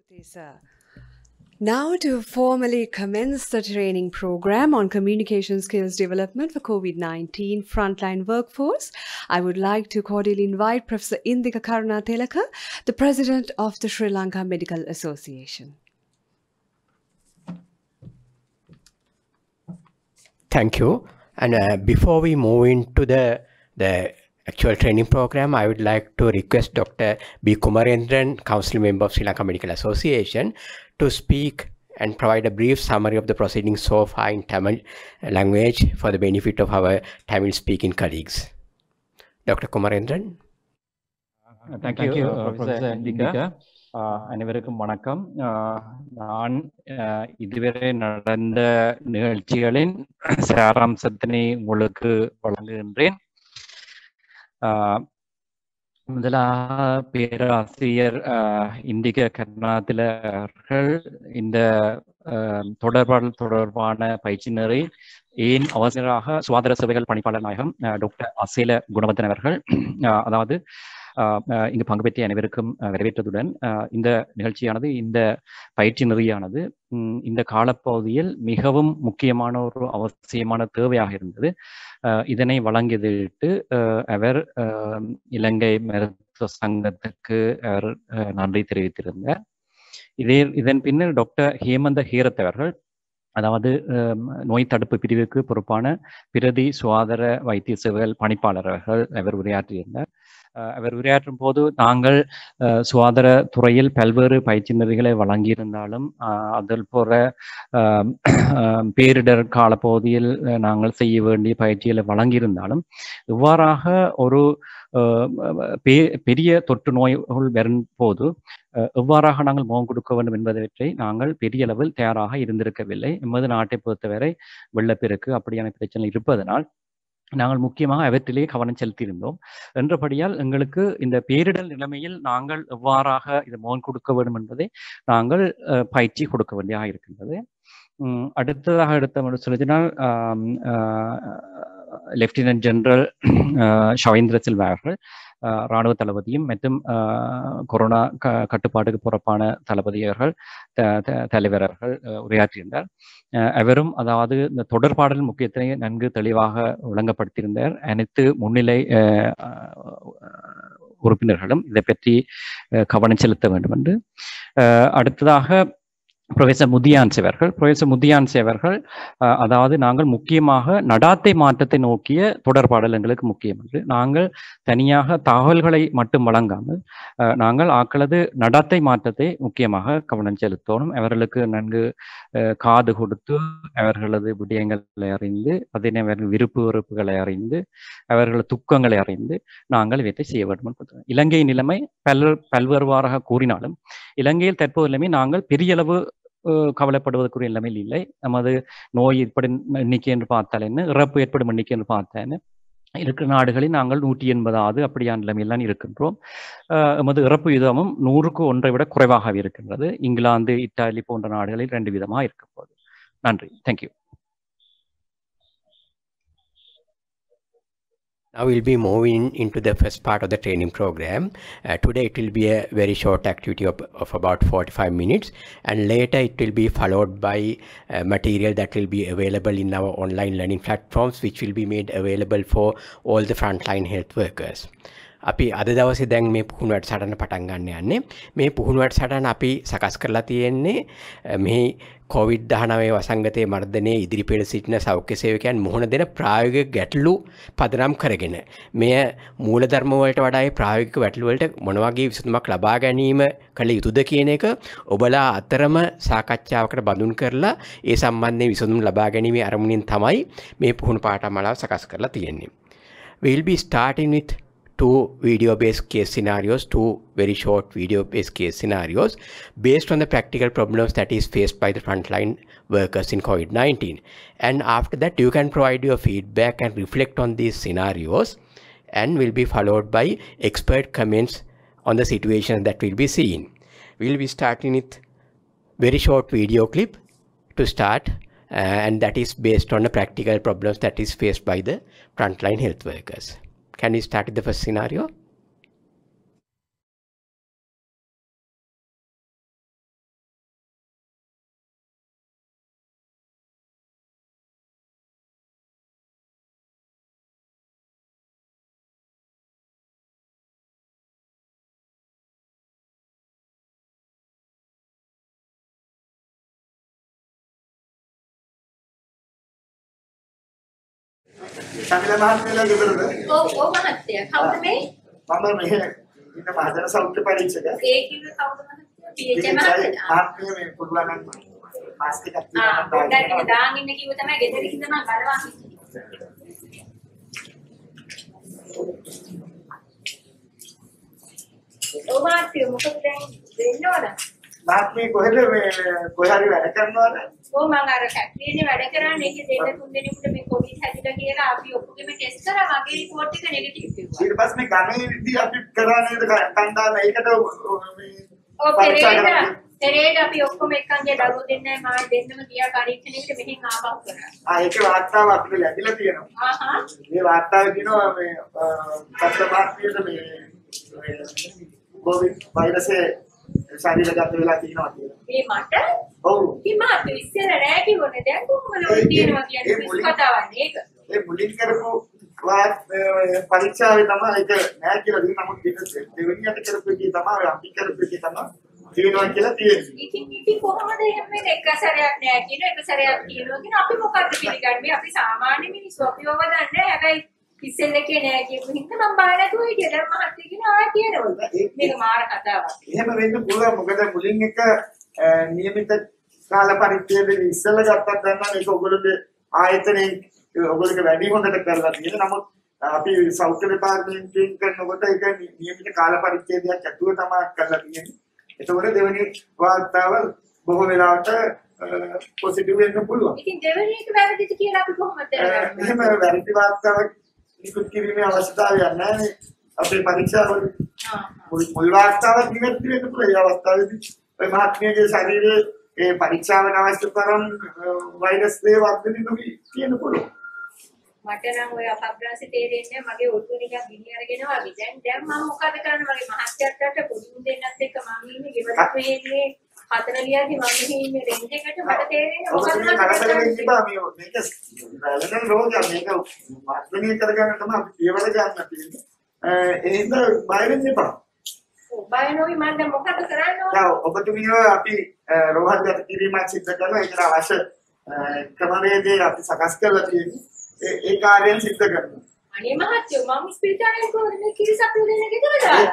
Sir. Now, to formally commence the training program on communication skills development for COVID-19 frontline workforce, I would like to cordially invite Professor Indika Karuna Telaka, the President of the Sri Lanka Medical Association. Thank you. And before we move into the actual training program, I would like to request Dr. B. Kumarendran, Council Member of Sri Lanka Medical Association, to speak and provide a brief summary of the proceedings so far in Tamil language for the benefit of our Tamil-speaking colleagues. Dr. Kumarendran. Thank you, Professor Indika. அனைவருக்கும் வணக்கம். நான் இதுவரை நடந்த நிகழ்ச்சிகளின் சாராம்சத்தினை உங்களுக்கு வழங்குகின்றேன். முதலாக பேராசிரியர் இந்திக கருணாதில அவர்கள் இந்த தொடர்பான பயிற்சியினரை ஏன் அவசரமாக சுகாதார சேவைகள் பணிப்பாளர் நாயகம் டாக்டர் அசேல குணவர்தன் அவர்கள் அதாவது இங்கு பங்கு பெற்ற அனைவருக்கும் வரவேற்றதுடன் இந்த நிகழ்ச்சியானது இந்த பயிற்சி நெறியானது இந்த காலப்பகுதியில் மிகவும் முக்கியமான ஒரு அவசியமான தேவையாக இருந்தது. இதனை வழங்கியதிட்டு அவர் இலங்கை மருத்துவ சங்கத்துக்கு அவர் நன்றி தெரிவித்திருந்தார். இதன் பின்னர் டாக்டர் ஹேமந்த ஹீரத் அவர்கள் அதாவது நோய் தடுப்பு பிரிவுக்கு பொறுப்பான பிரதி சுகாதார வைத்திய சேவைகள் பணிப்பாளர் அவர்கள் அவர் உரையாற்றியிருந்தார். அவர் உரையாற்றும் போது நாங்கள் சுகாதார துறையில் பல்வேறு பயிற்சி நெறிகளை வழங்கியிருந்தாலும் அதில் போற பேரிடர் காலப்பகுதியில் நாங்கள் செய்ய வேண்டிய பயிற்சிகளை வழங்கியிருந்தாலும் இவ்வாறாக ஒரு பெரிய தொற்று நோய்கள் வரும் போது எவ்வாறாக நாங்கள் முகம் கொடுக்க வேண்டும் என்பதை நாங்கள் பெரிய அளவில் தயாராக இருந்திருக்கவில்லை. எமது நாட்டை பொறுத்தவரை வெள்ளப்பெருக்கு அப்படியான பிரச்சனை இருப்பதனால் நாங்கள் முக்கியமாக அவற்றிலேயே கவனம் செலுத்தியிருந்தோம். என்றபடியால் எங்களுக்கு இந்த பேரிடர் நிலைமையில் நாங்கள் எவ்வாறாக இதை முகம் கொடுக்க வேண்டும் என்பதை நாங்கள் பயிற்சி கொடுக்க வேண்டியதாக இருக்கின்றது. அடுத்ததாக எடுத்த சொல்லினால் லெப்டினன்ட் ஜெனரல் ஷவேந்திர சில்வா அவர்கள் இராணுவ தளபதியும் மற்றும் கொரோனா கட்டுப்பாட்டுக்கு பொறுப்பான தளபதி அவர்கள் தலைவர் அவர்கள் உரையாற்றியிருந்தார். அவரும் அதாவது இந்த தொடர்பாடல் முக்கியத்தை நன்கு தெளிவாக விளங்கப்படுத்தியிருந்தார். அனைத்து முன்னிலை உறுப்பினர்களும் இதை பற்றி கவனம் செலுத்த வேண்டும் என்று. அடுத்ததாக ப்ரொஃபசர் முதியான்சி அவர்கள் அதாவது நாங்கள் முக்கியமாக நடாத்தை மாற்றத்தை நோக்கிய தொடர்பாடல் எங்களுக்கு முக்கியம் என்று நாங்கள் தனியாக தகவல்களை மட்டும் வழங்காமல் நாங்கள் ஆக்களது நடாத்தை மாற்றத்தை முக்கியமாக கவனம் செலுத்தணும். அவர்களுக்கு நன்கு காது கொடுத்து அவர்களது விடயங்களை அறிந்து அதனை அவர்கள் விருப்பு வெறுப்புகளை அறிந்து அவர்களது துக்கங்களை அறிந்து நாங்கள் இவற்றை செய்ய வேண்டும். இலங்கை நிலைமை பல்வேறுவாறாக கூறினாலும் இலங்கையில் தற்போது நிலைமை நாங்கள் பெரிய அளவு கவலைப்படுவதற்குரிய நிலைமையில் இல்லை. நமது நோய் ஏற்படும் எண்ணிக்கை என்று பார்த்தால் என்ன, இறப்பு ஏற்படும் எண்ணிக்கை என்று பார்த்தா என்ன, இருக்கிற நாடுகளில் நாங்கள் 180 அப்படியான நிலைமையில்தான் இருக்கின்றோம். எமது இறப்பு விதமும் 100க்கு 1 விட குறைவாக இருக்கின்றது. இங்கிலாந்து, இத்தாலி போன்ற நாடுகளில் 2 விதமாக இருக்க போகுது. நன்றி. Thank you. Now we'll be moving into the first part of the training program. Today it will be a very short activity of about 45 minutes, and later it will be followed by material that will be available in our online learning platforms, which will be made available for all the frontline health workers. අපි අද දවසේ දැන් මේ පුහුණු වැඩසටහන පටන් ගන්න යන්නේ. මේ පුහුණු වැඩසටහන අපි සකස් කරලා තියෙන්නේ මේ COVID-19 වසංගතයේ මර්ධනයේ ඉදිරිපිට සිටින සෞඛ්‍ය සේවකයන් මුහුණ දෙන ප්‍රායෝගික ගැටලු පදනම් කරගෙන මෙය මූලධර්ම වලට වඩා ප්‍රායෝගික ගැටලු වලට මොන වගේ විසඳුමක් ලබා ගැනීම කළ යුතුද කියන එක ඔබලා අතරම සාකච්ඡාවකට බඳුන් කරලා ඒ සම්බන්ධයෙන් විසඳුම් ලබා ගැනීමේ අරමුණින් තමයි මේ පුහුණු පාඨමාලාව සකස් කරලා තියෙන්නේ. We will be starting with two video-based case scenarios, two very short video-based case scenarios based on the practical problems that is faced by the frontline workers in COVID-19. And after that, you can provide your feedback and reflect on these scenarios, and will be followed by expert comments on the situation that will be seen. We'll be starting with very short video clip to start, and that is based on the practical problems that is faced by the frontline health workers. Can we start with the first scenario? සමිල මහත්මයාලා ගෙදරද? ඔව් මහත්තයා. කවුද මේ? මම මෙහෙ ඉන්න මහජන සෞඛ්‍ය පරීක්ෂක. ඒ කිව්වේ කවුද මහත්තයා? පීඑච් මහත්තයා. මහත්මයා මේ පුළුවන් නම් මාස්ක් එකක් පොඩ්ඩක් ඉන්න දාන් ඉන්න කිව්ව තමයි ගෙදර ඉඳන් මම බලවා හිටියේ. ඔව් මහත්තයා මොකද දැන් දෙන්න ඕන? මහත්මිය කොහෙද මේ කොහේ හරි වැඩ කරනවද? ඔව් මම අර ෆැක්ටරියේ වැඩ කරන්නේ ඒකේ දෙන්න තුන් දෙනෙකුට මේ කොවිඩ් හැදිලා කියලා අපි ඔක්කොගෙම ටෙස්ට් කරා මගේ රිපෝට් එක නෙගටිව් කිව්වා. ඊට පස්සේ මේ ගණේදී අපි කරා නේද කණ්ඩායම ඒකට මේ ඔව් පෙරේද අපි ඔක්කොම එක්කන්ගේ දරුවෝ දෙන්නයි මම දෙන්නම ගියා පරීක්ෂණයකට මෙහෙන් ආපහු කරා. ඒකේ වාර්තාව අපිට ලැබිලා තියෙනවා. මේ වාර්තාවේ තියෙනවා මේ පත්‍රමාත්‍රියට මේ කොවිඩ් වෛරසයේ ශරීරගත වෙලා තියෙනවා කියලා. මේ මට? ඔව්. ඉතින් මට ඉස්සෙල්ලා නෑ කිව්වනේ දැන් කොහොමද ඔය තියෙනවා කියන්නේ පිස්සු කතාවක් නේද? ඒ මුලින් කරපු පරීක්ෂාවේ තමයි ඒක නෑ කියලා දෙන්න නමුත් දෙවෙනියට කරපු එකේ තමයි අපි කරපු එකේ තමයි තියෙනවා කියලා තියෙන්නේ. ඉතින් කොහොමද එහෙම වෙන්නේ? එක සැරයක් නෑ කියන එක සැරයක් කියනවා කියන අපි මොකද්ද පිළිගන්නේ? අපි සාමාන්‍ය මිනිස්සු අපි ඕව දන්නේ හැබැයි ඉස්සෙල්ලකේ නෑ කියපු හින්දා මම බය නැතුව හිටියා. දැන් මහත්තයා කියන ආයෙ කියනවා. මේක මාර කතාවක්. එහෙම වෙන්න පුළුවන්. මොකද මුලින් එක નિયમિત කාල පරිච්ඡේදෙ ඉස්සෙල්ලා ගත්තත් දැන් මේක ඔයගොල්ලෝගේ ආයතනයේ ඔයගොල්ලෝගේ වැඩි හොඳට කරලා තියෙනවා. නමුත් අපි සෞඛ්‍ය දෙපාර්තමේන්තුවෙන් කරනකොට ඒක નિયમિત කාල පරිච්ඡේදයක් ඇතුව තමයි කරලා තියෙන්නේ. ඒතකොට දෙවෙනි වාර්තාව බොහෝ වෙලාවට පොසිටිව් වෙන්න පුළුවන්. ඉතින් දෙවෙනි එක වැරදිද කියලා අපි කොහොමද දැනගන්නේ? එහෙම වැරදි වාර්තාවක් නිකුත් කිරීමේ අවශ්‍යතාවයක් නැහැ. අපේ පරීක්ෂාවල මුල් වාර්තාවක් නිවැරදි වෙන්න පුළුවන්. ඒ අවස්ථාවේදී ඔය මහත්මියගේ ශරීරයේ ඒ පරීක්ෂාවට අවශ්‍ය තරම් වෛරස් දේ වර්ධනය නොවී තියෙන පුළුවන්. මට නම් ඔය අපබ්‍රාසි තේරෙන්නේ මගේ ඔළුව නිකන් ගිනි අරගෙන වගේ. දැන් මම මොකද කරන්නේ? මගේ මහත්තයාට පොඩි දෙන්නත් එක්ක මම ඉන්නේ ගෙවල් ප්‍රේමයේ 40දී මම ඉන්නේ රෙන්ජ් එකට මට තේරෙන්නේ මොකක්ද මේක වැළඳන රෝගයක් මේක වර්ධනය කරගන්න තමයි අපි පියවර ගන්න තියෙන්නේ. ඒ හින්දා බය වෙන්න එපා. බය නොවි මම දැන් මොකද කරන්න ඕන? දැන් ඔබතුමිය අපි රෝහල්ගත කිරීමක් සිදු කරනවා. ඒකට අවශ්‍ය ක්‍රමවේදය අපි සකස් කරලා තියෙන්නේ. ඒ කාර්යයෙන් සිද්ධ කරනවා. අනේ මහත්තයෝ මම ස්පීතාලේ කොහොමද මේ කිරිසප්පු දෙන්න ගෙදරද?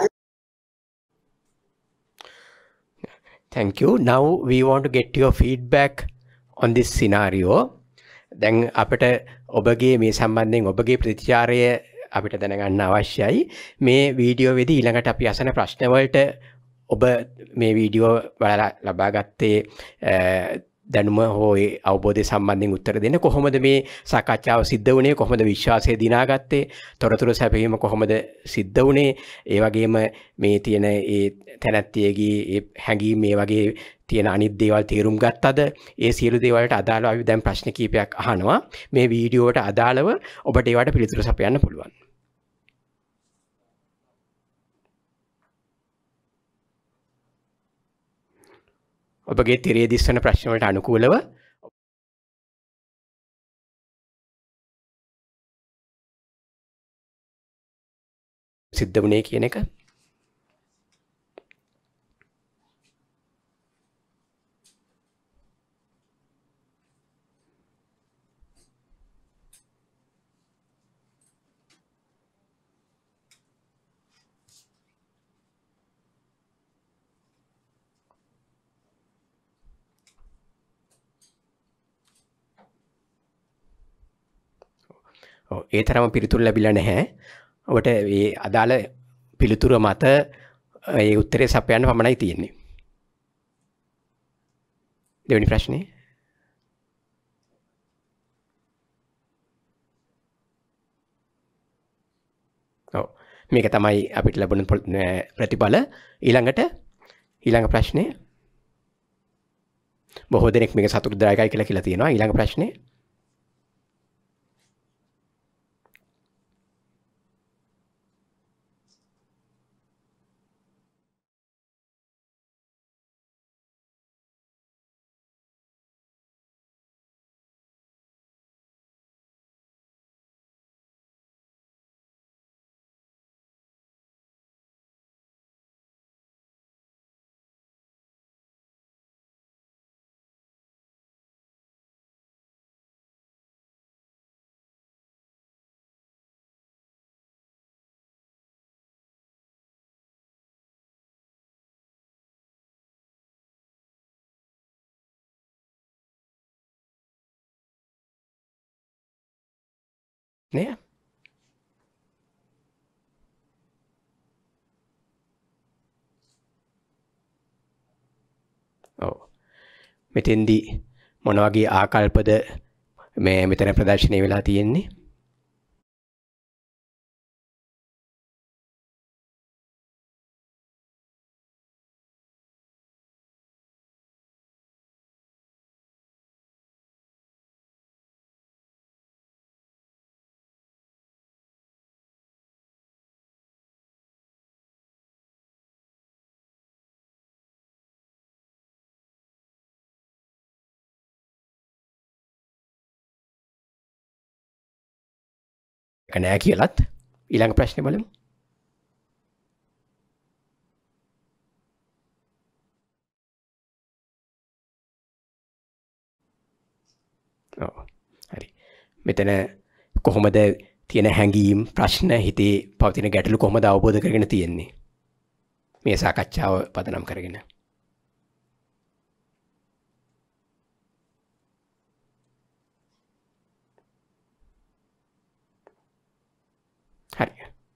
Thank you. Now we want to get your feedback on this scenario. දැන් අපිට ඔබගේ මේ සම්බන්ධයෙන් ඔබගේ ප්‍රතිචාරය අපිට දැනගන්න අවශ්‍යයි. මේ වීඩියෝවේදී ඊළඟට අපි අසන ප්‍රශ්න වලට ඔබ මේ වීඩියෝ බලලා ලබා ගත්තේ දැනුම හෝ අවබෝධය සම්බන්ධයෙන් උත්තර දෙන්න. කොහොමද මේ සාකච්ඡාව සිද්ධ වුණේ? කොහොමද විශ්වාසය දිනාගත්තේ? තොරතුරු සැපයීම කොහොමද සිද්ධ වුණේ? ඒ වගේම මේ තියෙන ඒ තැනැත්තියගේ ඒ හැඟීම් මේ වගේ තියෙන අනිත් දේවල් තේරුම් ගත්තද? ඒ සියලු දේවල්ට අදාළව අපි දැන් ප්‍රශ්න කිහිපයක් අහනවා. මේ වීඩියෝවට අදාළව ඔබට ඒවට පිළිතුරු සපයන්න පුළුවන්. ඔබගේ තිරේ දිස්වන ප්‍රශ්න වලට අනුකූලව සිද්ධ වුණේ කියන එක. ඒ තරම පිළිතුරු ලැබිලා නැහැ. ඔබට මේ අදාළ පිළිතුර මත ඒ උත්තරේ සපයන්න පමණයි තියෙන්නේ. දෙවෙනි ප්‍රශ්නේ. ඔව් මේක තමයි අපිට ලැබුණ ප්‍රතිඵල. ඊළඟ ප්‍රශ්නේ. බොහෝ දෙනෙක් මේක සතුටුදායකයි කියලා තියෙනවා. ඊළඟ ප්‍රශ්නේ. නේ? ඔව්. මෙතෙන්දී මොන වගේ ආකල්පද මේ මෙතන ප්‍රදර්ශනය වෙලා තියෙන්නේ? ඒක නෑ කියලත් ඊළඟ ප්‍රශ්නේ බලමු. ඔව්. හරි. මෙතන කොහොමද තියෙන හැඟීම් ප්‍රශ්න හිතේ පවතින ගැටලු කොහොමද අවබෝධ කරගෙන තියෙන්නේ? මේ සාකච්ඡාව පදනම් කරගෙන. හරි.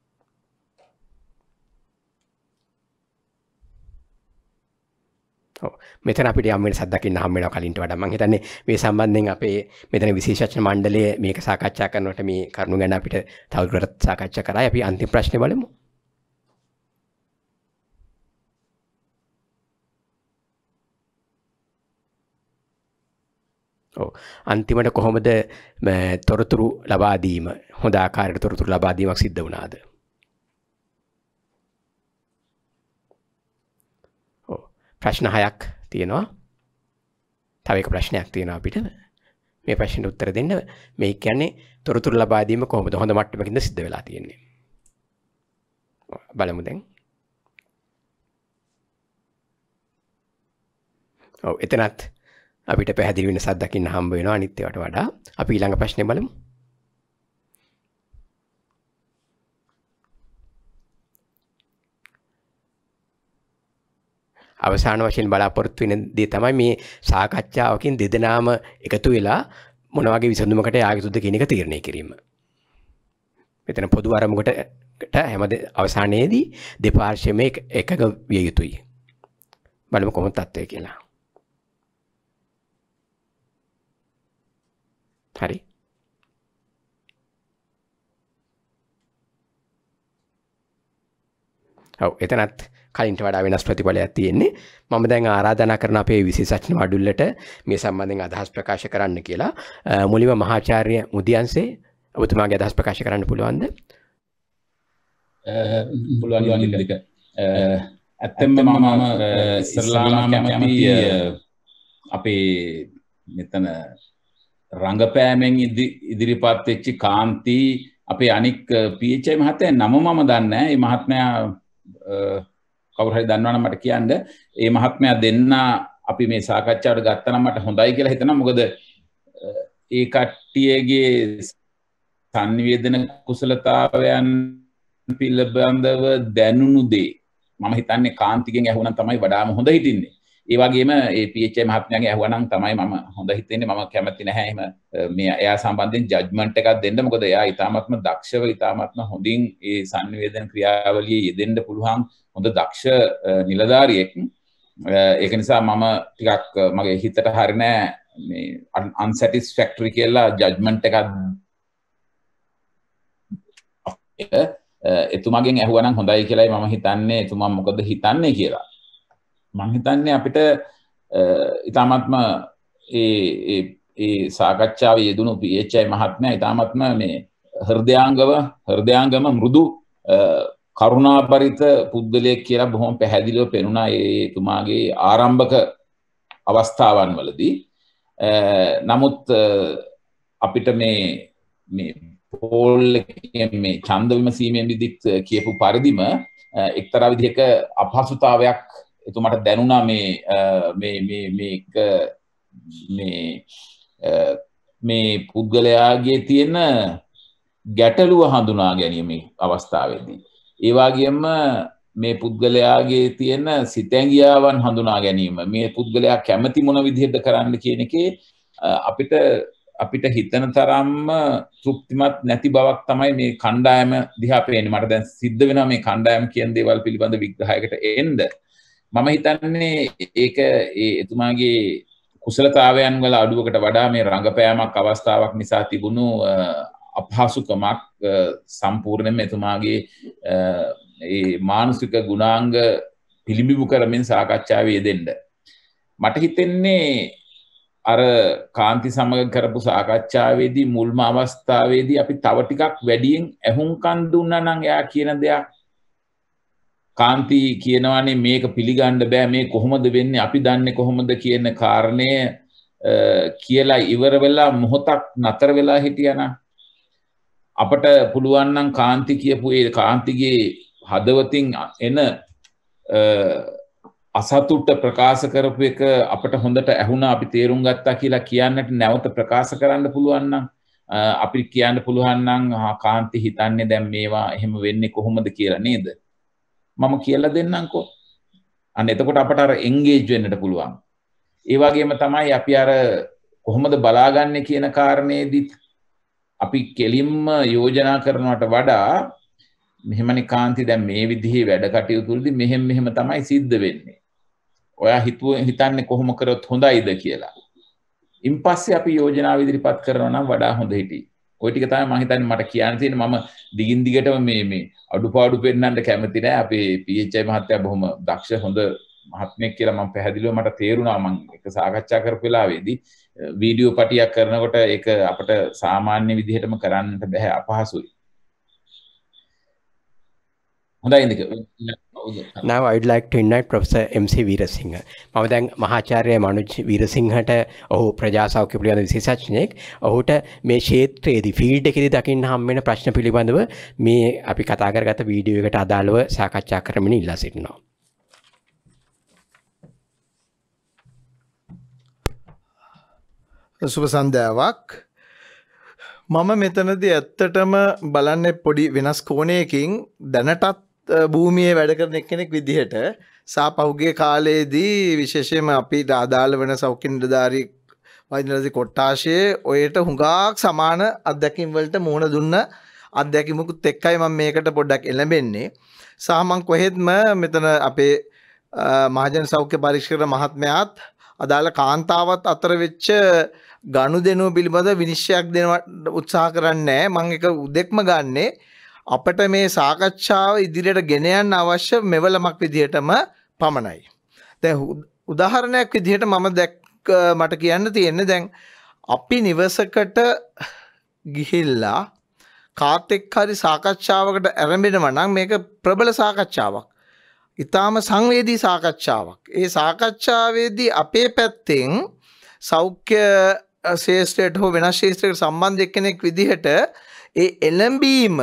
ඔව්. මෙතන අපිට යම් වෙනසක් දකින්න හම් වෙනවා කලින්ට වඩා. මම හිතන්නේ මේ සම්බන්ධයෙන් අපේ මෙතන විශේෂඥ මණ්ඩලය මේක සාකච්ඡා කරනකොට මේ කරුණු ගැන අපිට තවදුරටත් සාකච්ඡා කරා. අපි අන්තිම ප්‍රශ්නේ බලමු. ඔව්. අන්තිමට කොහොමද තොරතුරු ලබා දීම හොඳ ආකාරයට තොරතුරු ලබා දීමක් සිද්ධ වුණාද? ඔව්. ප්‍රශ්න 6ක් තියෙනවා. තව එක ප්‍රශ්නයක් තියෙනවා අපිට. මේ ප්‍රශ්නෙට උත්තර දෙන්න. මේ කියන්නේ තොරතුරු ලබා දීම කොහොමද හොඳ මට්ටමකින්ද සිද්ධ වෙලා තියෙන්නේ? බලමු දැන්. ඔව්. එතනත් අපිට පැහැදිලි වෙනසක් දකින්න හම්බ වෙනවා අනිත් ඒවාට වඩා. අපි ඊළඟ ප්‍රශ්නේ බලමු. අවසාන වශයෙන් බලාපොරොත්තු වෙන දේ තමයි මේ සාකච්ඡාවකින් දෙදෙනාම එකතු වෙලා මොන වගේ විසඳුමකට යා යුතුද කියන එක තීරණය කිරීම. මෙතන පොදු අරමුණකට හැම අවසානයේදී දෙපාර්ශ්වයම එකග විය යුතුයි. බලමු කොහොමද තත්ත්වය කියලා. හරි. ඔව් එතනත් කලින්ට වඩා වෙනස් ප්‍රතිඵලයක් තියෙන්නේ. මම දැන් ආරාධනා කරන අපේ විශේෂඥ මඩුල්ලට මේ සම්බන්ධයෙන් අදහස් ප්‍රකාශ කරන්න කියලා. මුලින්ම මහාචාර්ය මුදියන්සේ ඔබතුමාගේ අදහස් ප්‍රකාශ කරන්න පුළුවන්ද? පුළුවන් ඉල්ලක. ඇත්තෙන්ම මම ඉස්සරලාම කැමති අපේ මෙතන රංගපෑමෙන් ඉදිරිපත් වෙච්ච කාන්ති අපේ අනික් PHI මහත්තයා නම මම දන්නේ නැහැ. මේ මහත්මයා කවුරු හරි දන්නවනම් මට කියන්න. මේ මහත්මයා දෙන්න අපි මේ සාකච්ඡාවට ගත්තා නම් මට හොඳයි කියලා හිතනවා. මොකද ඒ කට්ටියගේ සංවේදන කුසලතාවයන් පිළිබඳව දැනුණු දේ මම හිතන්නේ කාන්තිගෙන් ඇහුණා තමයි වඩාම හොඳ හිටින්නේ. ඒ වගේම ඒ PHI මහත්මයාගෙන් ඇහුවනම් තමයි මම හොඳ හිතෙන්නේ. මම කැමති නැහැ එහෙම මේ එයා සම්බන්ධයෙන් ජජ්මන්ට් එකක් දෙන්න. මොකද එයා ඊටාත්ම දක්ෂව ඊටාත්ම හොඳින් ඒ සංවේදන ක්‍රියාවලියේ යෙදෙන්න පුළුවන් හොඳ දක්ෂ නිලධාරියෙක්. ඒක නිසා මම ටිකක් මගේ හිතට හරි නෑ මේ unsatisfactory කියලා ජජ්මන්ට් එකක් එතුමාගෙන් ඇහුවනම් හොඳයි කියලායි මම හිතන්නේ. එතුමා මොකද හිතන්නේ කියලා. මම හිතන්නේ අපිට ඊටාත්ම ඒ සාකච්ඡාවේ යෙදුණු PHI මහත්මයා ඊටාත්ම මේ හෘදයාංගම මෘදු කරුණාපරිත පුද්ගලයෙක් කියලා බොහොම පැහැදිලිව පෙනුණා ඒ එතුමාගේ ආරම්භක අවස්ථාවන් වලදී. නමුත් අපිට මේ පෝල් එකේ මේ ඡන්ද විමසීමෙන් විදිහට කියපු පරිදිම එක්තරා විදිහක අපහසුතාවයක් එතුමාට දැනුණා මේ පුද්ගලයාගේ තියෙන ගැටලුව හඳුනා ගැනීම අවස්ථාවේදී. ඒ වගේම මේ පුද්ගලයාගේ තියෙන සිතැඟියාවන් හඳුනා ගැනීම, මේ පුද්ගලයා කැමති මොන විදිහට කරන්න කියන එකේ අපිට අපිට හිතන තරම්ම තෘප්තිමත් නැති බවක් තමයි මේ කණ්ඩායම දිහා පේන්නේ. මට දැන් සිද්ධ වෙනවා මේ කණ්ඩායම කියන දේවල් පිළිබඳ විග්‍රහයකට එන්න. මම හිතන්නේ ඒක එතුමාගේ කුසලතාවයන් වල අඩුවකට වඩා මේ රංගපෑමක් අවස්ථාවක් නිසා තිබුණු අපහසුකමක් සම්පූර්ණයෙන්ම එතුමාගේ ඒ මානසික ගුණාංග පිළිඹු කරමින් සාකච්ඡාවේ යෙදෙන්න. මට හිතෙන්නේ අර කාන්ති සමග කරපු සාකච්ඡාවේදී මුල්ම අවස්ථාවේදී අපි තව ටිකක් වැඩියෙන් ඇහුම්කන් දුන්නා නම් එයා කියන දෙයක් කාන්ති කියනවානේ මේක පිළිගන්න බෑ මේ කොහොමද වෙන්නේ අපි දන්නේ කොහොමද කියන කාරණය කියලා ඉවර වෙලා මොහොතක් නතර වෙලා හිටියානම් අපට පුළුවන් නම් කාන්ති කියපු ඒ කාන්තිගේ හදවතින් එන අසතුට ප්‍රකාශ කරපු එක අපට හොඳට ඇහුණා අපි තේරුම් ගත්තා කියලා කියන්නට නැවත ප්‍රකාශ කරන්න පුළුවන් නම් අපි කියන්න පුළුවන් නම් කාන්ති හිතන්නේ දැන් මේවා එහෙම වෙන්නේ කොහොමද කියලා නේද මම කියලා දෙන්නම්කෝ අන්න එතකොට අපට අර එන්ගේජ් වෙන්නට පුළුවන් ඒ වගේම තමයි අපි අර කොහොමද බලාගන්නේ කියන කාරණේදීත් අපි කෙලින්ම යෝජනා කරනවට වඩා මෙහෙමනේ කාන්ති දැන් මේ විදිහේ වැඩ කටයුතු වලදී මෙහෙම තමයි සිද්ධ වෙන්නේ. ඔයා හිතන්නේ කොහොම කරොත් හොඳයිද කියලා. ඉන්පස්සේ අපි යෝජනාව ඉදිරිපත් කරනවා නම් වඩා හොඳ හිටියි. ওই ටික තමයි මම හිතන්නේ මට කියන්න තියෙන්නේ මම දිගින් දිගටම මේ අඩුපාඩු පෙන්නන්න කැමති නෑ. අපේ PHI මහත්තයා බොහොම දක්ෂ හොඳ මහත්මයෙක් කියලා මම පැහැදිලිව මට තේරුණා මම එක සාකච්ඡා කරපු වෙලාවේදී වීඩියෝ පටියක් කරනකොට ඒක අපිට සාමාන්‍ය විදිහටම කරන්නට බෑ අපහසුයි. Now I'd like to invite Professor MC Veerasinghe. මම දැන් මහාචාර්ය මනුජ් වීරසිංහට ඔහු ප්‍රජාසෞඛ්‍ය පිළිබඳ විශේෂඥයෙක්. ඔහුට මේ ක්ෂේත්‍රයේදී ෆීල්ඩ් එකේදී දකින්න හම් වෙන ප්‍රශ්න පිළිබඳව මේ අපි කතා කරගත්ත වීඩියෝ එකට අදාළව සාකච්ඡා කරමින් ඉල්ලා සිටිනවා. සුබ සන්ධ්‍යාවක්. මම මෙතනදී ඇත්තටම බලන්නේ පොඩි වෙනස් කෝණයකින් දැනටත් භූමියේ වැඩ කරන එක්කෙනෙක් විදිහට සහ පහුගිය කාලයේදී විශේෂයෙන්ම අපිට අදාළ වෙන සෞඛ්‍ය නිලධාරී වෛද්‍යවරුන්ගේ කොට්ටාශයේ ඔයට හුඟක් සමාන අත්දැකීම් වලට මුහුණ දුන්න අත්දැකීමකුත් එක්කයි මම මේකට පොඩ්ඩක් එළඹෙන්නේ. සහ මම කොහෙත්ම මෙතන අපේ මහජන සෞඛ්‍ය පරීක්ෂක මහත්මයාත් අදාළ කාන්තාවත් අතර වෙච්ච ගනුදෙනුව පිළිබඳ විනිශ්චයක් දෙන උත්සාහ කරන්නේ නැහැ. මම ඒක උදෙක්ම ගන්නේ අපිට මේ සාකච්ඡාව ඉදිරියට ගෙන යන්න අවශ්‍ය මෙවලමක් විදිහටම පමණයි. දැන් උදාහරණයක් විදිහට මට කියන්න තියෙන්නේ දැන් අපි නිවසකට ගිහිල්ලා කාත් එක්ක හරි සාකච්ඡාවකට ඇරඹෙනවා නම් මේක ප්‍රබල සාකච්ඡාවක්. ඊටාම සංවේදී සාකච්ඡාවක්. ඒ සාකච්ඡාවේදී අපේ පැත්තෙන් සෞඛ්‍ය ශාස්ත්‍රයට හෝ වෙනස් ශාස්ත්‍රයකට සම්බන්ධ එක්කෙනෙක් විදිහට ඒ එළඹීම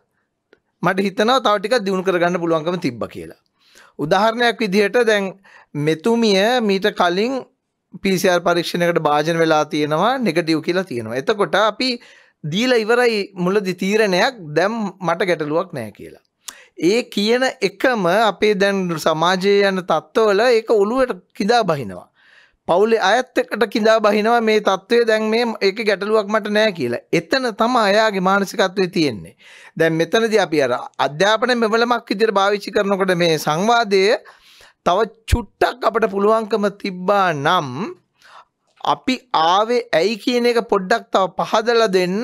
මට හිතනවා තව ටිකක් දියුණු කරගන්න පුළුවන්කම තිබ්බා කියලා. උදාහරණයක් විදිහට දැන් මෙතුමිය මීට කලින් PCR පරීක්ෂණයකට භාජන වෙලා තියෙනවා නෙගටිව් කියලා තියෙනවා. එතකොට අපි දීලා ඉවරයි මුලදී තීරණයක් දැන් මට ගැටලුවක් නැහැ කියලා. ඒ කියන එකම අපේ දැන් සමාජයේ යන තත්ත්වවල ඒක ඔළුවට කිඳා බහිනවා. පවුලේ අයත් එක්කට කිඳා බහිනවා මේ තත්ත්වය දැන් මේ ඒකේ ගැටලුවක් මට නැහැ කියලා. එතන තමයි එයාගේ මානසිකත්වයේ තියෙන්නේ. දැන් මෙතනදී අපි අර අධ්‍යාපනයේ මෙවලමක් විදිහට පාවිච්චි කරනකොට මේ සංවාදය තව චුට්ටක් අපිට පුළුවන්කම තිබ්බා නම් අපි ආවේ ඇයි කියන එක පොඩ්ඩක් තව පහදලා දෙන්න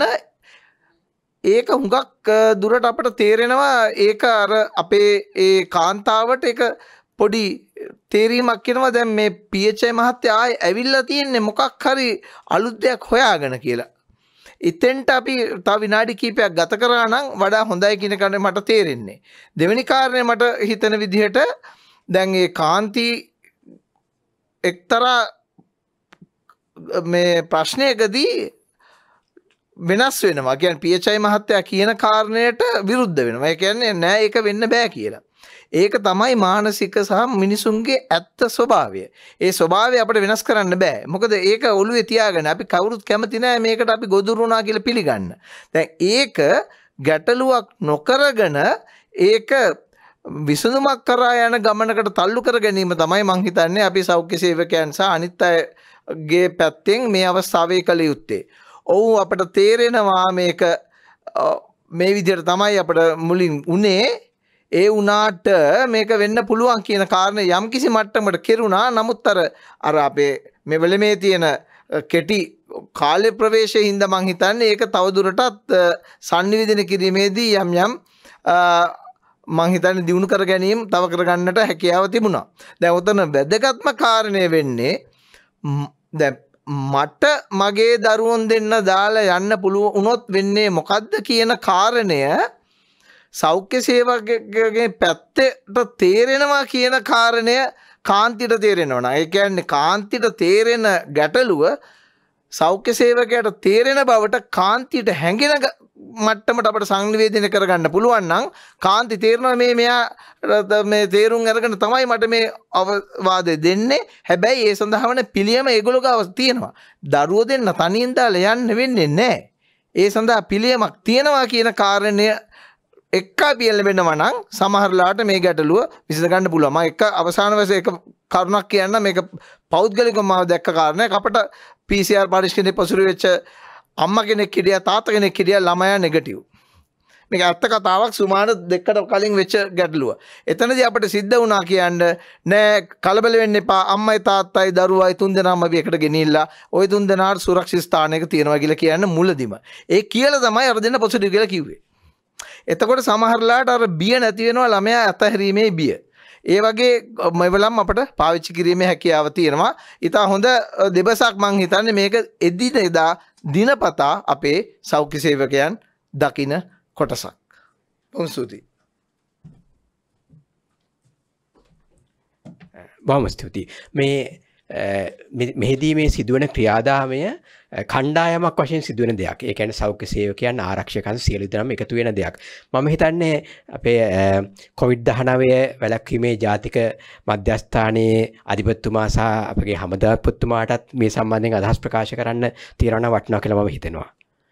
ඒක හුඟක් දුරට අපට තේරෙනවා ඒක අර අපේ ඒ කාන්තාවට ඒක පොඩි තේරීමක් කියනවා දැන් මේ PHI මහත්තයා ආයේ ඇවිල්ලා තියෙන්නේ මොකක් හරි අලුත් දෙයක් හොයාගෙන කියලා. ඉතින්ට අපි තව විනාඩි කිහිපයක් ගත කරා නම් වඩා හොඳයි කියන කන්නේ මට තේරෙන්නේ. දෙවෙනි කාරණේ මට හිතෙන විදිහට දැන් ඒ කාන්ති එක්තරා මේ ප්‍රශ්නයකදී වෙනස් වෙනවා. කියන්නේ PHI මහත්තයා කියන කාරණයට විරුද්ධ වෙනවා. ඒ කියන්නේ නෑ ඒක වෙන්න බෑ කියලා. ඒක තමයි මානසික සහ මිනිසුන්ගේ ඇත්ත ස්වභාවය. ඒ ස්වභාවය අපිට වෙනස් කරන්න බෑ. මොකද ඒක ඔළුවේ තියාගෙන අපි කවුරුත් කැමති නෑ මේකට අපි ගොදුරු වුණා කියලා පිළිගන්න. දැන් ඒක ගැටලුවක් නොකරගෙන ඒක විසඳුමක් කරා යන ගමනකට තල්ලු කර ගැනීම තමයි මං හිතන්නේ අපි සෞඛ්‍ය සේවකයන් සහ අනිත් අයගේ පැත්තෙන් මේ අවස්ථාවේ කළ යුත්තේ. ඔව් අපට තේරෙනවා මේක මේ විදිහට තමයි අපිට මුලින් උනේ. ඒ වුණාට මේක වෙන්න පුළුවන් කියන කාරණේ යම්කිසි මට්ටමකට කෙරුණා. නමුත් අර අපේ මේ වෙලමේ තියෙන කෙටි කාලේ ප්‍රවේශයේ හින්දා මං හිතන්නේ ඒක තවදුරටත් සංනිවේදනය කිරීමේදී යම් මං හිතන්නේ දිනු කර ගැනීම තව කරගන්නට හැකියාව තිබුණා. දැන් උතන වැදගත්ම කාරණය වෙන්නේ දැන් මට මගේ දරුවොන් දෙන්න දාලා යන්න පුළුවන් වුණොත් වෙන්නේ මොකද්ද කියන කාරණය සෞඛ්‍ය සේවකගේ පැත්තට තේරෙනවා කියන කාරණය කාන්තිට තේරෙනවා නේද? ඒ කියන්නේ කාන්තිට තේරෙන ගැටලුව සෞඛ්‍ය සේවකයාට තේරෙන බවට කාන්තියට හැඟෙන මට්ටමට අපිට සංනිවේදනය කරගන්න පුළුවන් නම් කාන්ති තේරෙනවා මෙයා මේ තේරුම් අරගෙන තමයි මට මේ අවවාදය දෙන්නේ. හැබැයි ඒ සඳහා වන පිළියම ඒගොල්ලෝ ගාව තියෙනවා. දරුවෝ දෙන්න තනියෙන් දාලා යන්න වෙන්නේ නැහැ. ඒ සඳහා පිළියමක් තියෙනවා කියන කාරණය එක්ක පියන්න වෙනවා නම් සමහරලාට මේ ගැටලුව විසඳ ගන්න පුළුවන්. මම එක අවසාන වශයෙන් එක කරුණක් කියන්න. මේක පෞද්ගලිකව මම දැක්ක කාරණයක්. අපිට PCR පරීක්ෂණේ පසුරු වෙච්ච අම්මා කෙනෙක් හිටියා තාත්තා කෙනෙක් හිටියා ළමයා නෙගටිව්. මේක ඇත්ත කතාවක් සුමාන දෙකකට කලින් වෙච්ච ගැටලුව. එතනදී අපිට සිද්ධ වුණා කියන්නේ නෑ කලබල වෙන්න එපා අම්මයි තාත්තයි දරුවයි තුන්දෙනාම අපි එකට ගෙනිහිල්ලා ওই තුන්දෙනාට සුරක්ෂිත ස්ථානයක තියනවා කියලා කියන්නේ මුලදිම. ඒ කියලා තමයි අර දෙන්න පොසිටිව් කියලා කිව්වේ. එතකොට සමහරලාට අර බිය නැති වෙනවා ළමයා අතහැරීමේ බිය. ඒ වගේ මෙවලම් අපිට පාවිච්චි කිරීමේ හැකියාව තියෙනවා. ඉතින් හොඳ දෙබසක් මං හිතන්නේ මේක එදිනෙදා දිනපතා අපේ සෞඛ්‍ය සේවකයන් දකින කොටසක්. බොහොම ස්තුතියි. බොහොම ස්තුතියි. මෙහිදී මේ සිදුවන ක්‍රියාදාමය කණ්ඩායමක් වශයෙන් සිදුවෙන දෙයක්. ඒ කියන්නේ සෞඛ්‍ය සේවකයන් ආරක්ෂකයන් සියලු දෙනාම එකතු වෙන දෙයක්. මම හිතන්නේ අපේ COVID-19 වැළැක්වීමේ ජාතික මධ්‍යස්ථානයේ අධිපතිතුමා සහ අපගේ හමුදාපතිතුමාටත් මේ සම්බන්ධයෙන් අදහස් ප්‍රකාශ කරන්න තීරණ වටිනවා කියලා මම හිතනවා.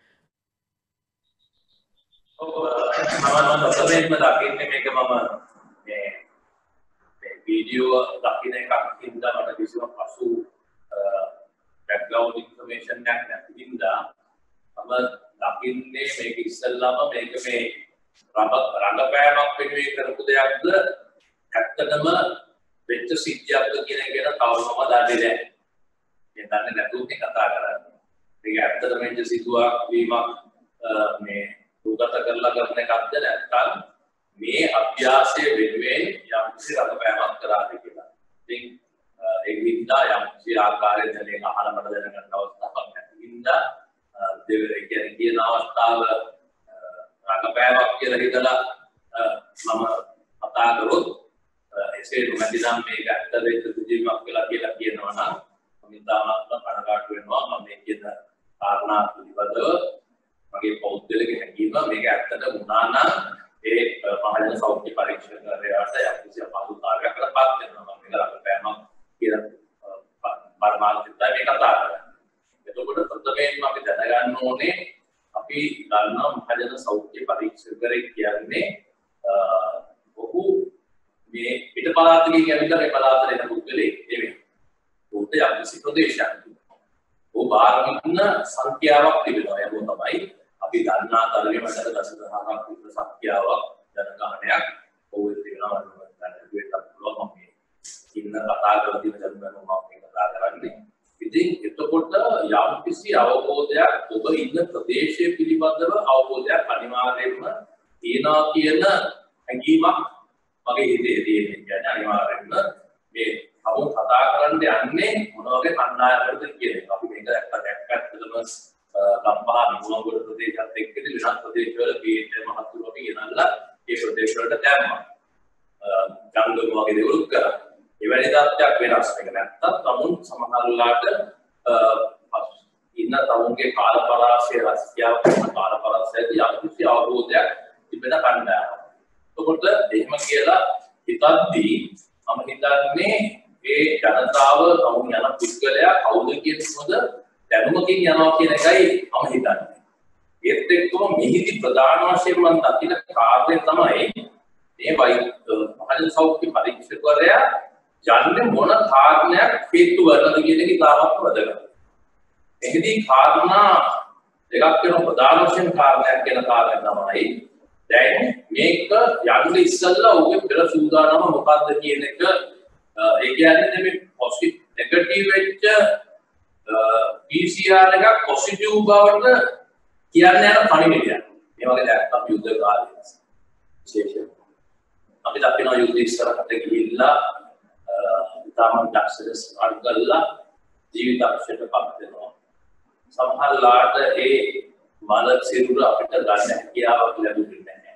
මම සමේත්ම දකින්නේ මේක මම මේ වීඩියෝ දකින්න එකක් හින්දා මට කිසිම පසු background information එකක් නැති හින්දා මම දකින්නේ මේක ඉස්සල්ලාම මේක මේ රංගපෑමක් වෙනුවෙන් කරපු දෙයක්ද ඇත්තටම වෙච්ච සිද්ධියක්ද කියන එක ගැන තවම මම දන්නේ නැහැ. මේ දන්නේ නැතුව මේ කතා කරන්නේ. මේක ඇත්තටම වෙච්ච සිදුවක් වීමක් මේ උගත කරලා කරන එකක්ද නැත්නම් මේ අභ්‍යාසය වෙනුවෙන් යම් කිසි රංගපෑමක් කරාද කියලා. ඉතින් ඒ විදිහට යම් කිසි ආකාරයෙන් දැන් අහලා මට දැනගන්න අවස්ථාවක් නැති හින්දා දෙවෙනි කියන්නේ කියන අවස්ථාව රංගපෑමක් කියලා හිතලා මම කතා කරොත් එසේ නොමැතිනම් මේක ඇත්ත වෙච්ච සිදුවීමක් කියලා කියනවා නම් මම ඉතාමත් කනගාටු වෙනවා. මම මේ කියන කාරණා පිළිබඳව මගේ පෞද්ගලික හැඟීම මේක ඇත්තට වුණා නම් ඒ මහජන සෞඛ්‍ය පරීක්ෂකවරයාට යම්කිසි අපහසුතාවයක් ලබා දෙනවා. මම මේක රංගපෑමක් කියලා පරමාර්ථිකව මේ කතා කරන්නේ. එතකොට ප්‍රථමයෙන්ම අපි දැනගන්න ඕනේ අපි ගන්නා මහජන සෞඛ්‍ය පරීක්ෂකවරයෙක් කියන්නේ ඔහු මේ පිට පළාතකින් ඇවිල්ලා මේ පළාතට එන පුද්ගලෙක් නෙවෙයි. උන්ට යම්කිසි ප්‍රදේශයක් තියෙනවා. ඔහු බාරමින්න සංඛ්‍යාවක් තිබෙනවා. ඒක තමයි අපි දන්නා තරමේ මතක දශකහක් විතර සංඛ්‍යාවක් ජනගහනයක් ඔහු තියෙනවා. දැන් පුළුවන් මම ඉන්න කතා කරලා තියෙන මම මේ කතා කරන්නේ. ඉතින් එතකොට යම්කිසි අවබෝධයක් ඔබ ඉන්න ප්‍රදේශය පිළිබඳව අවබෝධයක් අනිවාර්යයෙන්ම තියනවා කියන හැඟීමක් මගේ හිතේ තියෙනවා. කියන්නේ අනිවාර්යයෙන්ම මේ අවු කතා කරන්න යන්නේ මොන වගේ කණ්ඩායමකටද කියන එක. අපි මේක දැක්කම ගම්පහ නිමුවන්ගොඩ ප්‍රදේශයත් එක්කදී වෙනත් ප්‍රදේශවල පීඨ මහතුරු අපි ගෙනල්ලා ඒ ප්‍රදේශ වලට දැම්මා. ගංගම වගේ දේවල් කරා. එවැනි තත්ත්වයක් වෙනස් එක නැත්තම් තමුන් සමහරලාට ඉන්න තමුන්ගේ කාල පරාසය රාජ්‍යාව කාල පරාසයදී යම්කිසි අවබෝධයක් තිබෙන කණ්ඩායමක්. එතකොට එහෙම කියලා හිතද්දී මම හිතන්නේ මේ ජනතාව තමුන් යන පුද්ගලයා කවුද කියන හොඳ දැනුමකින් යනවා කියන එකයි මම හිතන්නේ. ඒත් එක්කම මෙහිදී ප්‍රධාන වශයෙන් මම දකින කාර්යය තමයි මේ මහජන සෞඛ්‍ය පරීක්ෂකවරයා යන්නේ මොන කාරණයක් හේතු කරනද කියන එක ඉතාමත් වැදගත්. එහිදී කාරණා දෙකක් වෙන ප්‍රධාන වශයෙන් කාරණයක් කියන කාරණය තමයි දැන් මේක යන්න ඉස්සෙල්ලා ඔගේ පෙර සූදානම මොකක්ද කියන එක ඒ කියන්නේ මේ පොසිටිව් නෙගටිව් වෙච්ච PCR එකක් පොසිටිව් බවට කියන්නේ යන පණිවිඩයක්. මේ වගේ දැක්ක අපි යුද්ධ කාලේ විශේෂයෙන් අපි දකිනවා යුද්ධ ඉස්සරහට ගිහිල්ලා තාම දක්ෂකස් අල්ගල්ලා ජීවිත අක්ෂරපත් වෙනවා. සමහරලාට ඒ මල සිරුර අපිට ගන්න හැකියාවක් ලැබුණේ නැහැ.